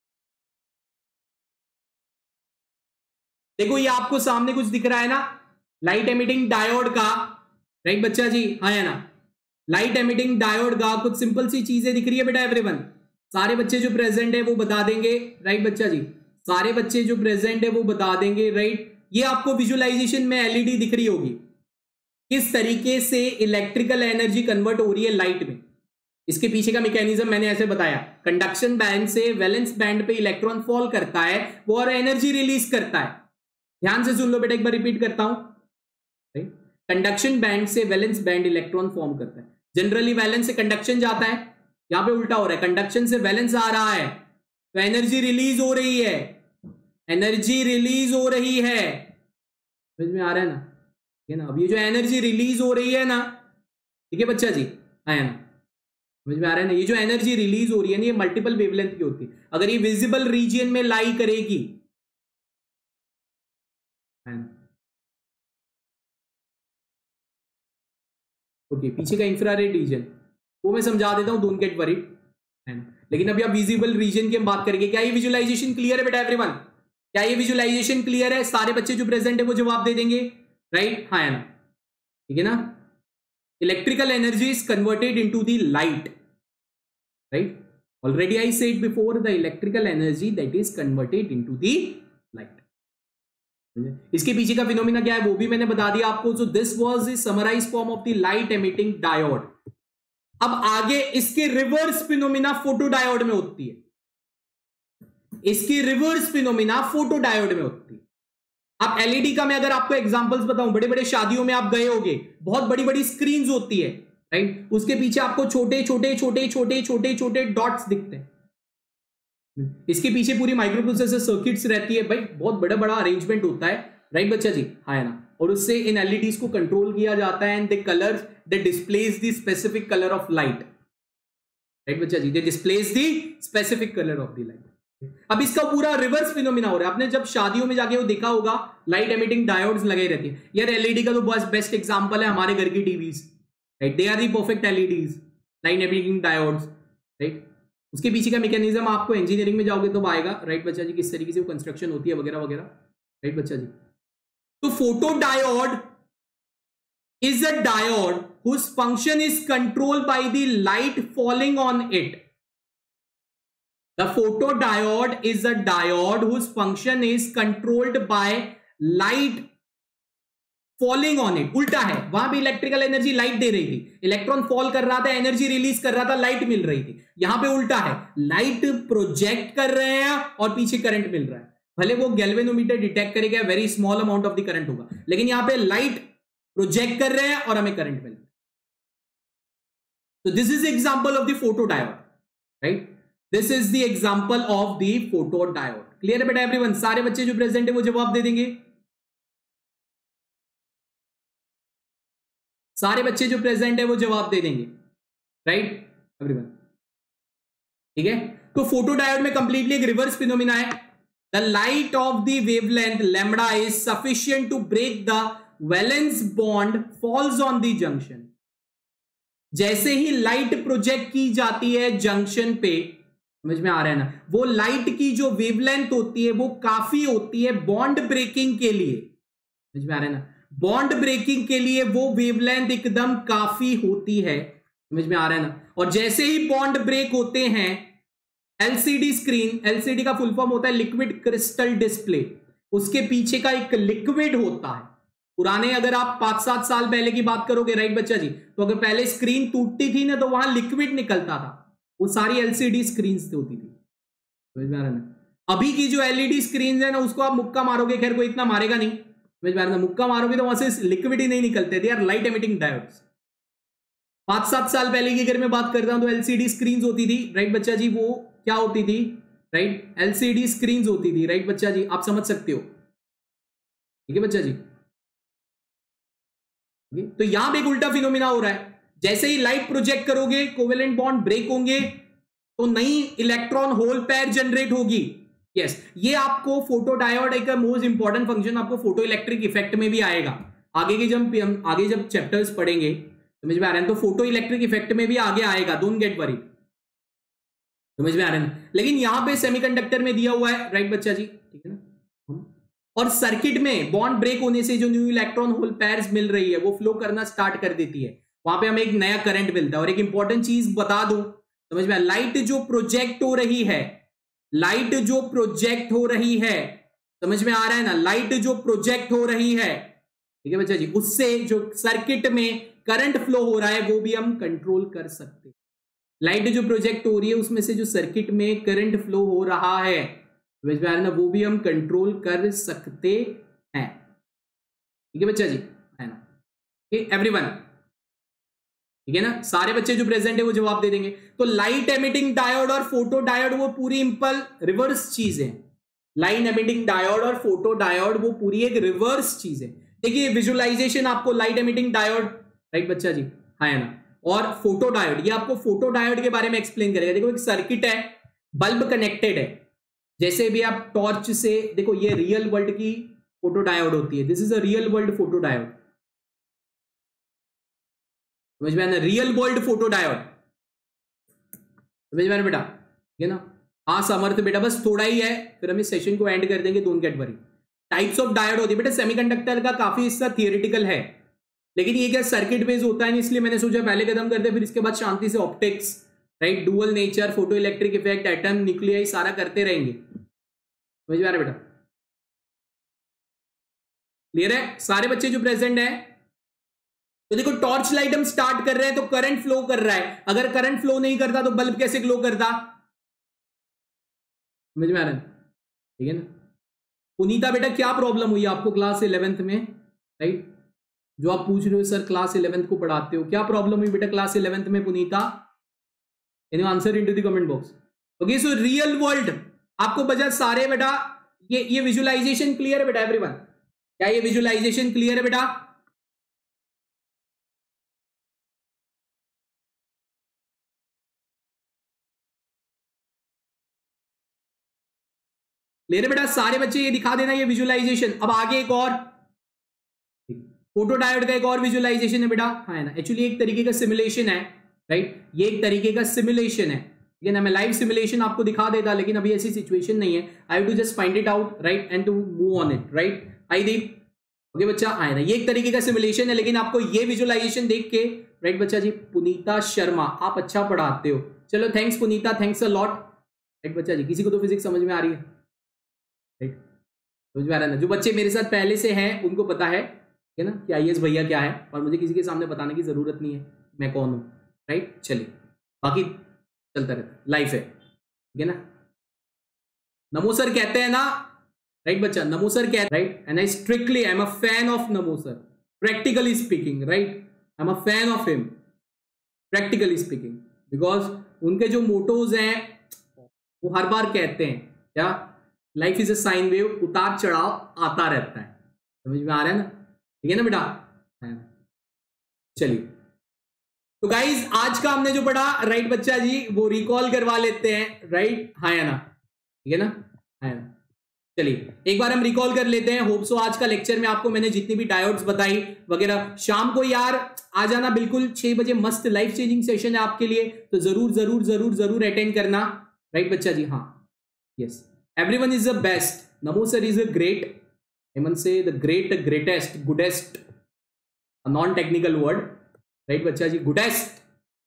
देखो ये आपको सामने कुछ दिख रहा है ना, लाइट एमिटिंग डायोड का, राइट बच्चा जी, हाँ या ना? लाइट एमिटिंग डायोड का कुछ सिंपल सी चीजें दिख रही है बेटा एवरीवन। सारे बच्चे जो प्रेजेंट है वो बता देंगे, राइट बच्चा जी? सारे बच्चे जो प्रेजेंट है वो बता देंगे, राइट? ये आपको विजुअलाइजेशन में एलईडी दिख रही होगी, किस तरीके से इलेक्ट्रिकल एनर्जी कन्वर्ट हो रही है लाइट में। इसके पीछे का मैकेनिज्म मैंने ऐसे बताया, कंडक्शन बैंड से वैलेंस बैंड पे इलेक्ट्रॉन फॉल करता है वो और एनर्जी रिलीज करता है। ध्यान से सुन लो बेटा, एक बार रिपीट करता हूं, कंडक्शन बैंड से वैलेंस बैंड इलेक्ट्रॉन फॉर्म करता है। जनरली वैलेंस से कंडक्शन जाता है, यहां पे उल्टा हो रहा है, कंडक्शन से वैलेंस आ रहा है तो एनर्जी रिलीज हो रही है, एनर्जी रिलीज हो रही है। समझ में आ रहा है ना? ठीक है ना? अब ये जो एनर्जी रिलीज हो रही है ना, ठीक है बच्चा जी, आया ना? समझ में आ रहा है ना? ये जो एनर्जी रिलीज हो रही है ना, ये मल्टीपल वेवलेंथ की होती है। अगर ये विजिबल रीजन में लाई करेगी, ओके, पीछे का इंफ्रारेड रीजन वो मैं समझा देता हूं, डोंट गेट वरीड। लेकिन अभी आप विजिबल रीजन की हम बात करेंगे। क्या ये विजुअलाइजेशन क्लियर है बेटा एवरीवन? क्या ये विजुअलाइजेशन क्लियर है? सारे बच्चे जो प्रेजेंट है वो जवाब दे देंगे, राइट, हाँ या ना? ठीक है ना? Electrical energy is converted into the light, right? Already I said before, the electrical energy that is converted into the light. इसके पीछे का फिनोमिना क्या है वो भी मैंने बता दिया आपको। So this was the summarized form of the light emitting diode. अब आगे इसके रिवर्स फिनोमिना फोटो डायोड में होती है, इसकी रिवर्स फिनोमिना फोटो डायोड में होती है। अब एलईडी का मैं अगर आपको एग्जांपल्स बताऊं, बड़े बड़े शादियों में आप गए होंगे, बहुत बड़ी बड़ी स्क्रीन्स होती है, राइट? उसके पीछे आपको छोटे छोटे छोटे छोटे छोटे छोटे डॉट्स दिखते हैं। इसके पीछे पूरी माइक्रो प्रोसेसर सर्किट्स रहती है भाई, बहुत बड़ा बड़ा अरेंजमेंट होता है, राइट बच्चा जी, हाँ ना? और उससे इन एलईडीज को कंट्रोल किया जाता है, and the colours they displace the specific colour of light, right बच्चा जी? They displace the specific colour of the light. अब इसका पूरा रिवर्स फिनोमिना हो रहा है। आपने जब शादियों में जाके वो देखा होगा, लाइट एमिटिंग डायोड्स लगे रहती है। यार एलईडी का तो बस बेस्ट एग्जांपल है हमारे घर की TVs, right? They are the perfect LEDs, light emitting diodes, right? उसके पीछे का मैकेनिज्म आपको इंजीनियरिंग में जाओगे तो आएगा, राइट बच्चा जी? किस तरीके से वो कंस्ट्रक्शन होती है वगैरह वगैरह, राइट बच्चा जी? तो photo diode is a diode whose function is controlled by the light falling on it. The photodiode is a diode whose function is controlled by light falling on it. उल्टा है, वहां भी इलेक्ट्रिकल एनर्जी लाइट दे रही थी, electron fall कर रहा था, energy release कर रहा था, लाइट मिल रही थी। यहां पे उल्टा है, लाइट प्रोजेक्ट कर रहे हैं और पीछे करंट मिल रहा है। भले वो गैल्वेनोमीटर डिटेक्ट करेगा, very small amount of the current होगा, लेकिन यहां पे लाइट प्रोजेक्ट कर रहे हैं और हमें करंट मिल रहा है। तो this is example of the photo diode, right? This is the example of the photo diode. Clear है बेटा एवरीवन? सारे बच्चे जो प्रेजेंट है वो जवाब दे देंगे, सारे बच्चे जो प्रेजेंट है वो जवाब दे देंगे, राइट एवरीवन? ठीक है, तो फोटो डायोड में कंप्लीटली एक रिवर्स फिनोमिना है। The light of the wavelength lambda is sufficient to break the valence bond falls on the junction. जैसे ही लाइट प्रोजेक्ट की जाती है जंक्शन पे, समझ में आ रहा है ना, वो लाइट की जो वेवलेंथ होती है वो काफी होती है बॉन्ड ब्रेकिंग के लिए। समझ में आ रहा है ना? बॉन्ड ब्रेकिंग के लिए वो वेवलेंथ एकदम काफी होती है। समझ में आ रहा है ना? और जैसे ही बॉन्ड ब्रेक होते हैं, एलसीडी स्क्रीन, एलसीडी का फुल फॉर्म होता है लिक्विड क्रिस्टल डिस्प्ले, उसके पीछे का एक लिक्विड होता है। पुराने अगर आप 5-7 साल पहले की बात करोगे राइट बच्चा जी, तो अगर पहले स्क्रीन टूटती थी ना तो वहां लिक्विड निकलता था, वो सारी एलसीडी स्क्रीन से होती थी। समझ में आ रहा है? अभी की जो एलईडी स्क्रीन है ना, उसको आप मुक्का मारोगे, खैर कोई इतना मारेगा नहीं, समझ में आ रहा है? मुक्का मारोगे तो वहां से लिक्विड ही नहीं निकलते थे यार, लाइट एमिटिंग डायोड्स। 5-7 साल पहले की अगर मैं बात करता हूं तो एलसीडी स्क्रीन होती थी राइट बच्चा जी, वो क्या होती थी राइट, एलसीडी स्क्रीन होती थी राइट बच्चा जी, आप समझ सकते हो, ठीक है बच्चा जी। तो यहां पे एक उल्टा फिनोमिना हो रहा है, जैसे ही लाइट प्रोजेक्ट करोगे कोवेलेंट बॉन्ड ब्रेक होंगे तो नई इलेक्ट्रॉन होल पेयर जनरेट होगी। यस, ये आपको फोटो डायोड एक मोस्ट इंपॉर्टेंट फंक्शन आपको फोटो इलेक्ट्रिक इफेक्ट में भी आएगा आगे के, जब आगे जब चैप्टर्स पढ़ेंगे समझ में आ रहा है, तो फोटो इलेक्ट्रिक इफेक्ट में भी आगे आएगा, डोंट गेट वरीड, समझ में आ रहा है। लेकिन यहां पे सेमीकंडक्टर में दिया हुआ है राइट बच्चा जी, ठीक है ना, और सर्किट में बॉन्ड ब्रेक होने से जो न्यू इलेक्ट्रॉन होल पेयर्स मिल रही है वो फ्लो करना स्टार्ट कर देती है, वहां पे हमें एक नया करंट मिलता है। और एक इंपॉर्टेंट चीज बता दूं, समझ में, लाइट जो प्रोजेक्ट हो रही है, लाइट जो प्रोजेक्ट हो रही है, समझ में आ रहा है ना, लाइट जो प्रोजेक्ट हो रही है, ठीक है बच्चा जी, उससे जो सर्किट में करंट फ्लो हो रहा है वो भी हम कंट्रोल कर सकते हैं। लाइट जो प्रोजेक्ट हो रही है उसमें से जो सर्किट में करंट फ्लो हो रहा है, समझ में आ रहा है ना, वो भी हम कंट्रोल कर सकते हैं, ठीक है बच्चा जी, है ना, एवरीवन, ठीक है ना, सारे बच्चे जो प्रेजेंट है वो जवाब दे देंगे। तो लाइट एमिटिंग डायोड और फोटो डायोड वो पूरी इंपल रिवर्स चीज है, लाइट एमिटिंग डायोड और फोटो डायोड वो पूरी एक रिवर्स चीज है। देखिए विजुअलाइजेशन आपको लाइट एमिटिंग डायोड राइट बच्चा जी, है ना, और फोटो डायोड, ये आपको फोटो डायोड के बारे में एक्सप्लेन करेगा। देखो एक सर्किट है, बल्ब कनेक्टेड है, जैसे भी आप टॉर्च से देखो, ये रियल वर्ल्ड की फोटो डायोड होती है, this is a real world photo diode, समझ में आना, रियल वर्ल्ड फोटो डायोड, समझ में आना बेटा, ठीक है ना। हाँ समर्थ बेटा, बस थोड़ा ही है फिर हम इस सेशन को एंड कर देंगे, don't get worry. Types of diode होती है बेटा, सेमीकंडक्टर का काफी हिस्सा थियोरेटिकल है, लेकिन ये क्या सर्किट बेस्ड होता है, इसलिए मैंने सोचा पहले कदम करते, फिर इसके बाद शांति से optics right, dual nature, photo electric effect, atom, nuclei, सारा करते रहेंगे, समझ में आ रहा है बेटा, क्लियर है सारे बच्चे जो प्रेजेंट है। तो देखो टॉर्च लाइट हम स्टार्ट कर रहे हैं तो करंट फ्लो कर रहा है, अगर करंट फ्लो नहीं करता तो बल्ब कैसे ग्लो करता, समझ में आ रहा है, ठीक है ना। पुनीता बेटा क्या प्रॉब्लम हुई आपको क्लास 11th में राइट, जो आप पूछ रहे हो सर क्लास 11th को पढ़ाते हो, क्या प्रॉब्लम हुई बेटा क्लास 11th में Punita, can you answer into the comment box. Okay so real world आपको बजा सारे बेटा, ये विजुअलाइजेशन क्लियर है बेटा एवरीवन, क्या ये विजुअलाइजेशन क्लियर है बेटा, ले रहे बेटा सारे बच्चे, ये दिखा देना ये विजुअलाइजेशन। अब आगे एक और फोटो डायोड का एक और विजुअलाइजेशन है बेटा, हाँ है ना, एक्चुअली एक तरीके का सिमुलेशन है राइट, ये एक तरीके का सिमुलेशन है, ठीक है ना, मैं लाइव सिमुलेशन आपको दिखा देता, लेकिन अभी ऐसी सिचुएशन नहीं है, I have to just find it out right and to move on it right. I दीप ओके बच्चा, आए ना, ये एक तरीके का सिमुलेशन है, लेकिन आपको ये विजुअलाइजेशन देख के राइट बच्चा जी, पुनीता शर्मा आप अच्छा पढ़ाते हो, चलो thanks Punita, thanks a lot right बच्चा जी। किसी को तो फिजिक्स समझ में आ रही है राइट, समझ में आ रहा है ना, जो बच्चे मेरे साथ पहले से हैं उनको पता है ना कि आईएएस भैया क्या है, और मुझे किसी के सामने बताने की जरूरत नहीं है मैं कौन हूं राइट। चलिए बाकी चलता रहता, लाइफ है, ठीक है ना। नमो सर कहते हैं ना राइट बच्चा, नमो सर कहते हैं right, and I strictly I am a fan of Namo sir, practically speaking right, I am a fan of him practically speaking, because उनके जो मोटोज हैं वो हर बार कहते हैं क्या, life is a sine wave, उतार चढ़ाव आता रहता है, समझ में आ रहा है ना, ठीक है ना बेटा। चलिए तो गाइज आज का हमने जो पढ़ा राइट बच्चा जी, वो रिकॉल करवा लेते हैं राइट, हाँ या ना, ठीक है ना, हाँ ना। चलिए एक बार हम रिकॉल कर लेते हैं, होप सो आज का लेक्चर में आपको मैंने जितनी भी डायोड्स बताई वगैरह, शाम को यार आ जाना बिल्कुल 6 बजे, मस्त लाइफ चेंजिंग सेशन है आपके लिए, तो जरूर जरूर जरूर जरूर अटेंड करना राइट बच्चा जी। हाँ yes, everyone is the best, Namo sir is a great, I must say the greatest, goodest, a non-technical word, right बच्चा जी, goodest,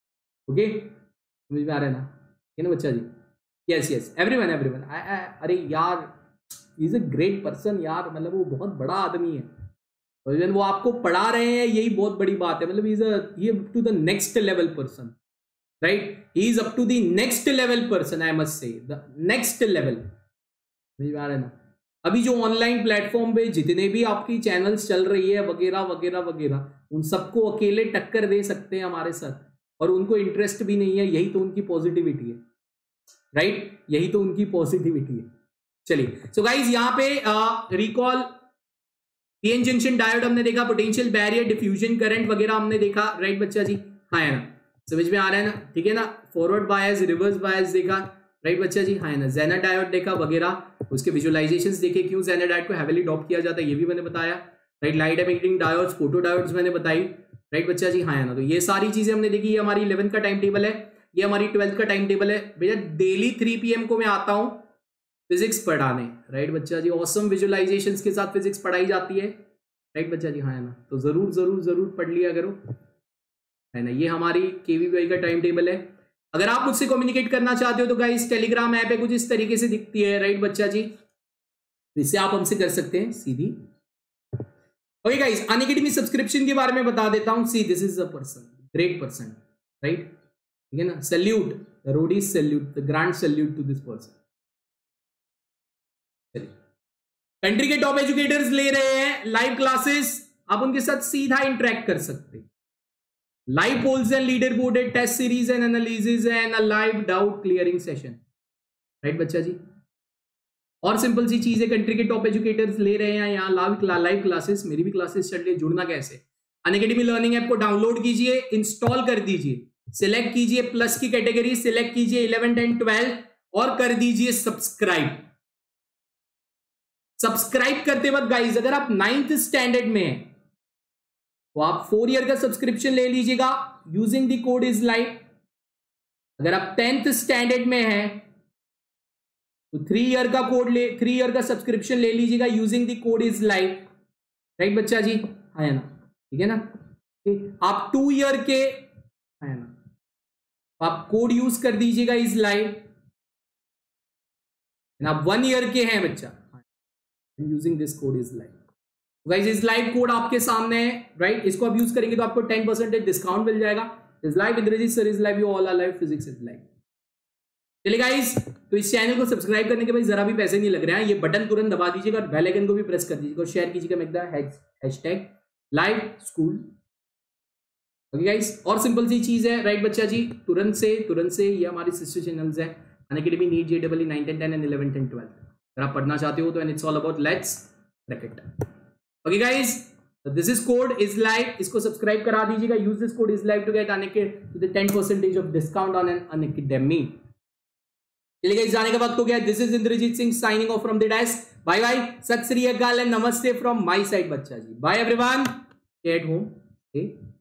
ओके, समझ में आ रहा है ना? ठीक है ना बच्चा जी? Yes yes, everyone everyone. अरे यार, इज अ ग्रेट पर्सन यार, मतलब वो बहुत बड़ा आदमी है, और वो आपको पढ़ा रहे हैं, यही बहुत बड़ी बात है। मतलब he up to the next level person, right? He is up to the next level person, I must say the next level. समझ में आ रहा है ना? अभी जो ऑनलाइन प्लेटफॉर्म पे जितने भी आपकी चैनल्स चल रही है वगैरह वगैरह वगैरह, उन सबको अकेले टक्कर दे सकते हैं हमारे साथ, और उनको इंटरेस्ट भी नहीं है। यही तो उनकी पॉजिटिविटी है, राइट? यही तो उनकी पॉजिटिविटी है। चलिए, सो गाइज यहाँ पे रिकॉल पीएन जंक्शन डायोड हमने देखा, पोटेंशियल बैरियर, डिफ्यूजन करंट वगैरह हमने देखा, राइट बच्चा जी? हाँ है ना? समझ में आ रहा है ना? ठीक है ना? फॉरवर्ड बायस, रिवर्स बायस देखा, राइट बच्चा जी? हाँ है ना? जेनर डायोड देखा वगैरह, उसके विजुअलाइजेशंस देखे, क्यों जेनर डायोड को हेवीली अडॉप्ट किया जाता है ये भी मैंने बताया, राइट? Light emitting diodes, photo diodes मैंने बताई, राइट बच्चा जी? हाँ है ना? तो ये सारी चीजें हमने देखी। ये हमारी 11th का टाइम टेबल है, ये हमारी 12th का टाइम टेबल है। भैया डेली 3 PM को मैं आता हूँ फिजिक्स पढ़ाने, राइट बच्चा जी? ऑसम विजुअलाइजेशंस के साथ फिजिक्स पढ़ाई जाती है, राइट बच्चा जी? हाँ है ना? तो जरूर जरूर जरूर पढ़ लिया करो, है ना? ये हमारी केवीवाई का टाइम टेबल है। अगर आप मुझसे कम्युनिकेट करना चाहते हो तो गाइस टेलीग्राम ऐप है, कुछ इस तरीके से दिखती है, राइट बच्चा जी? इससे आप हमसे कर सकते हैं सीधी। ओके गाइस, अनअकैडमी सब्सक्रिप्शन के बारे में बता देता हूं। See this is a person, great person, right? ठीक है ना? सैल्यूट, रोडी salute, the grand salute to this person. चलिए, कंट्री के टॉप एजुकेटर्स ले रहे हैं लाइव क्लासेस, आप उनके साथ सीधा इंटरेक्ट कर सकते हैं। Live polls and leader board, test series and analysis and a live doubt clearing session, right बच्चा जी? और सिंपल सी चीज है, कंट्री के टॉप एजुकेटर्स ले रहे हैं यहाँ लाइव क्लासेस, मेरी भी क्लासेस चल रही है। जुड़ना कैसे? अनअकैडमी लर्निंग ऐप को डाउनलोड कीजिए, इंस्टॉल कर दीजिए, सिलेक्ट कीजिए प्लस की कैटेगरी, सिलेक्ट कीजिए 11th and 12th और कर दीजिए सब्सक्राइब। सब्सक्राइब करते वक्त गाइज अगर आप 9th स्टैंडर्ड में हैं तो आप 4 ईयर का सब्सक्रिप्शन ले लीजिएगा using the code is live. अगर आप 10th स्टैंडर्ड में हैं तो 3 ईयर का 3 ईयर का सब्सक्रिप्शन ले लीजिएगा using the code is live, right बच्चा जी? है ना? ठीक है ना? आप 2 ईयर के, है ना, आप कोड यूज कर दीजिएगा इज लाइव। आप 1 ईयर के हैं बच्चा, using this code is live. Guys इस लाइव कोड आपके सामने है, राइट? इसको आप यूज करेंगे तो आपको 10% डिस्काउंट मिल जाएगा। Is live, Indrajeet sir is live, you all are live, physics is live. चलिए गाइस, तो इस चैनल को सब्सक्राइब करने के बाद जरा भी पैसे नहीं लग रहे हैं, ये बटन तुरंत दबा दीजिएगा और बेल आइकन को भी प्रेस कर दीजिएगा और शेयर कीजिएगा make the hashtag live school. Okay guys, और सिंपल सी चीज है, राइट बच्चा जी? तुरंत से ये हमारी सिस्टर चैनल्स है, Unacademy, NEET, JEE, 9th and 10th and 11th and 12th। अगर आप पढ़ना चाहते हो तो, and it's all about let's crack it. Okay guys, this is code is live, इसको सब्सक्राइब करा दीजिएगा, use this code is live to get the 10% off discount on Unacademy. चलिए गाइस, जाने का वक्त हो गया। This is Indrajeet Singh signing off from the desk. Bye bye, Sat Shri Akal and नमस्ते फ्रॉम माय साइड बच्चा जी। Bye everyone, stay at home,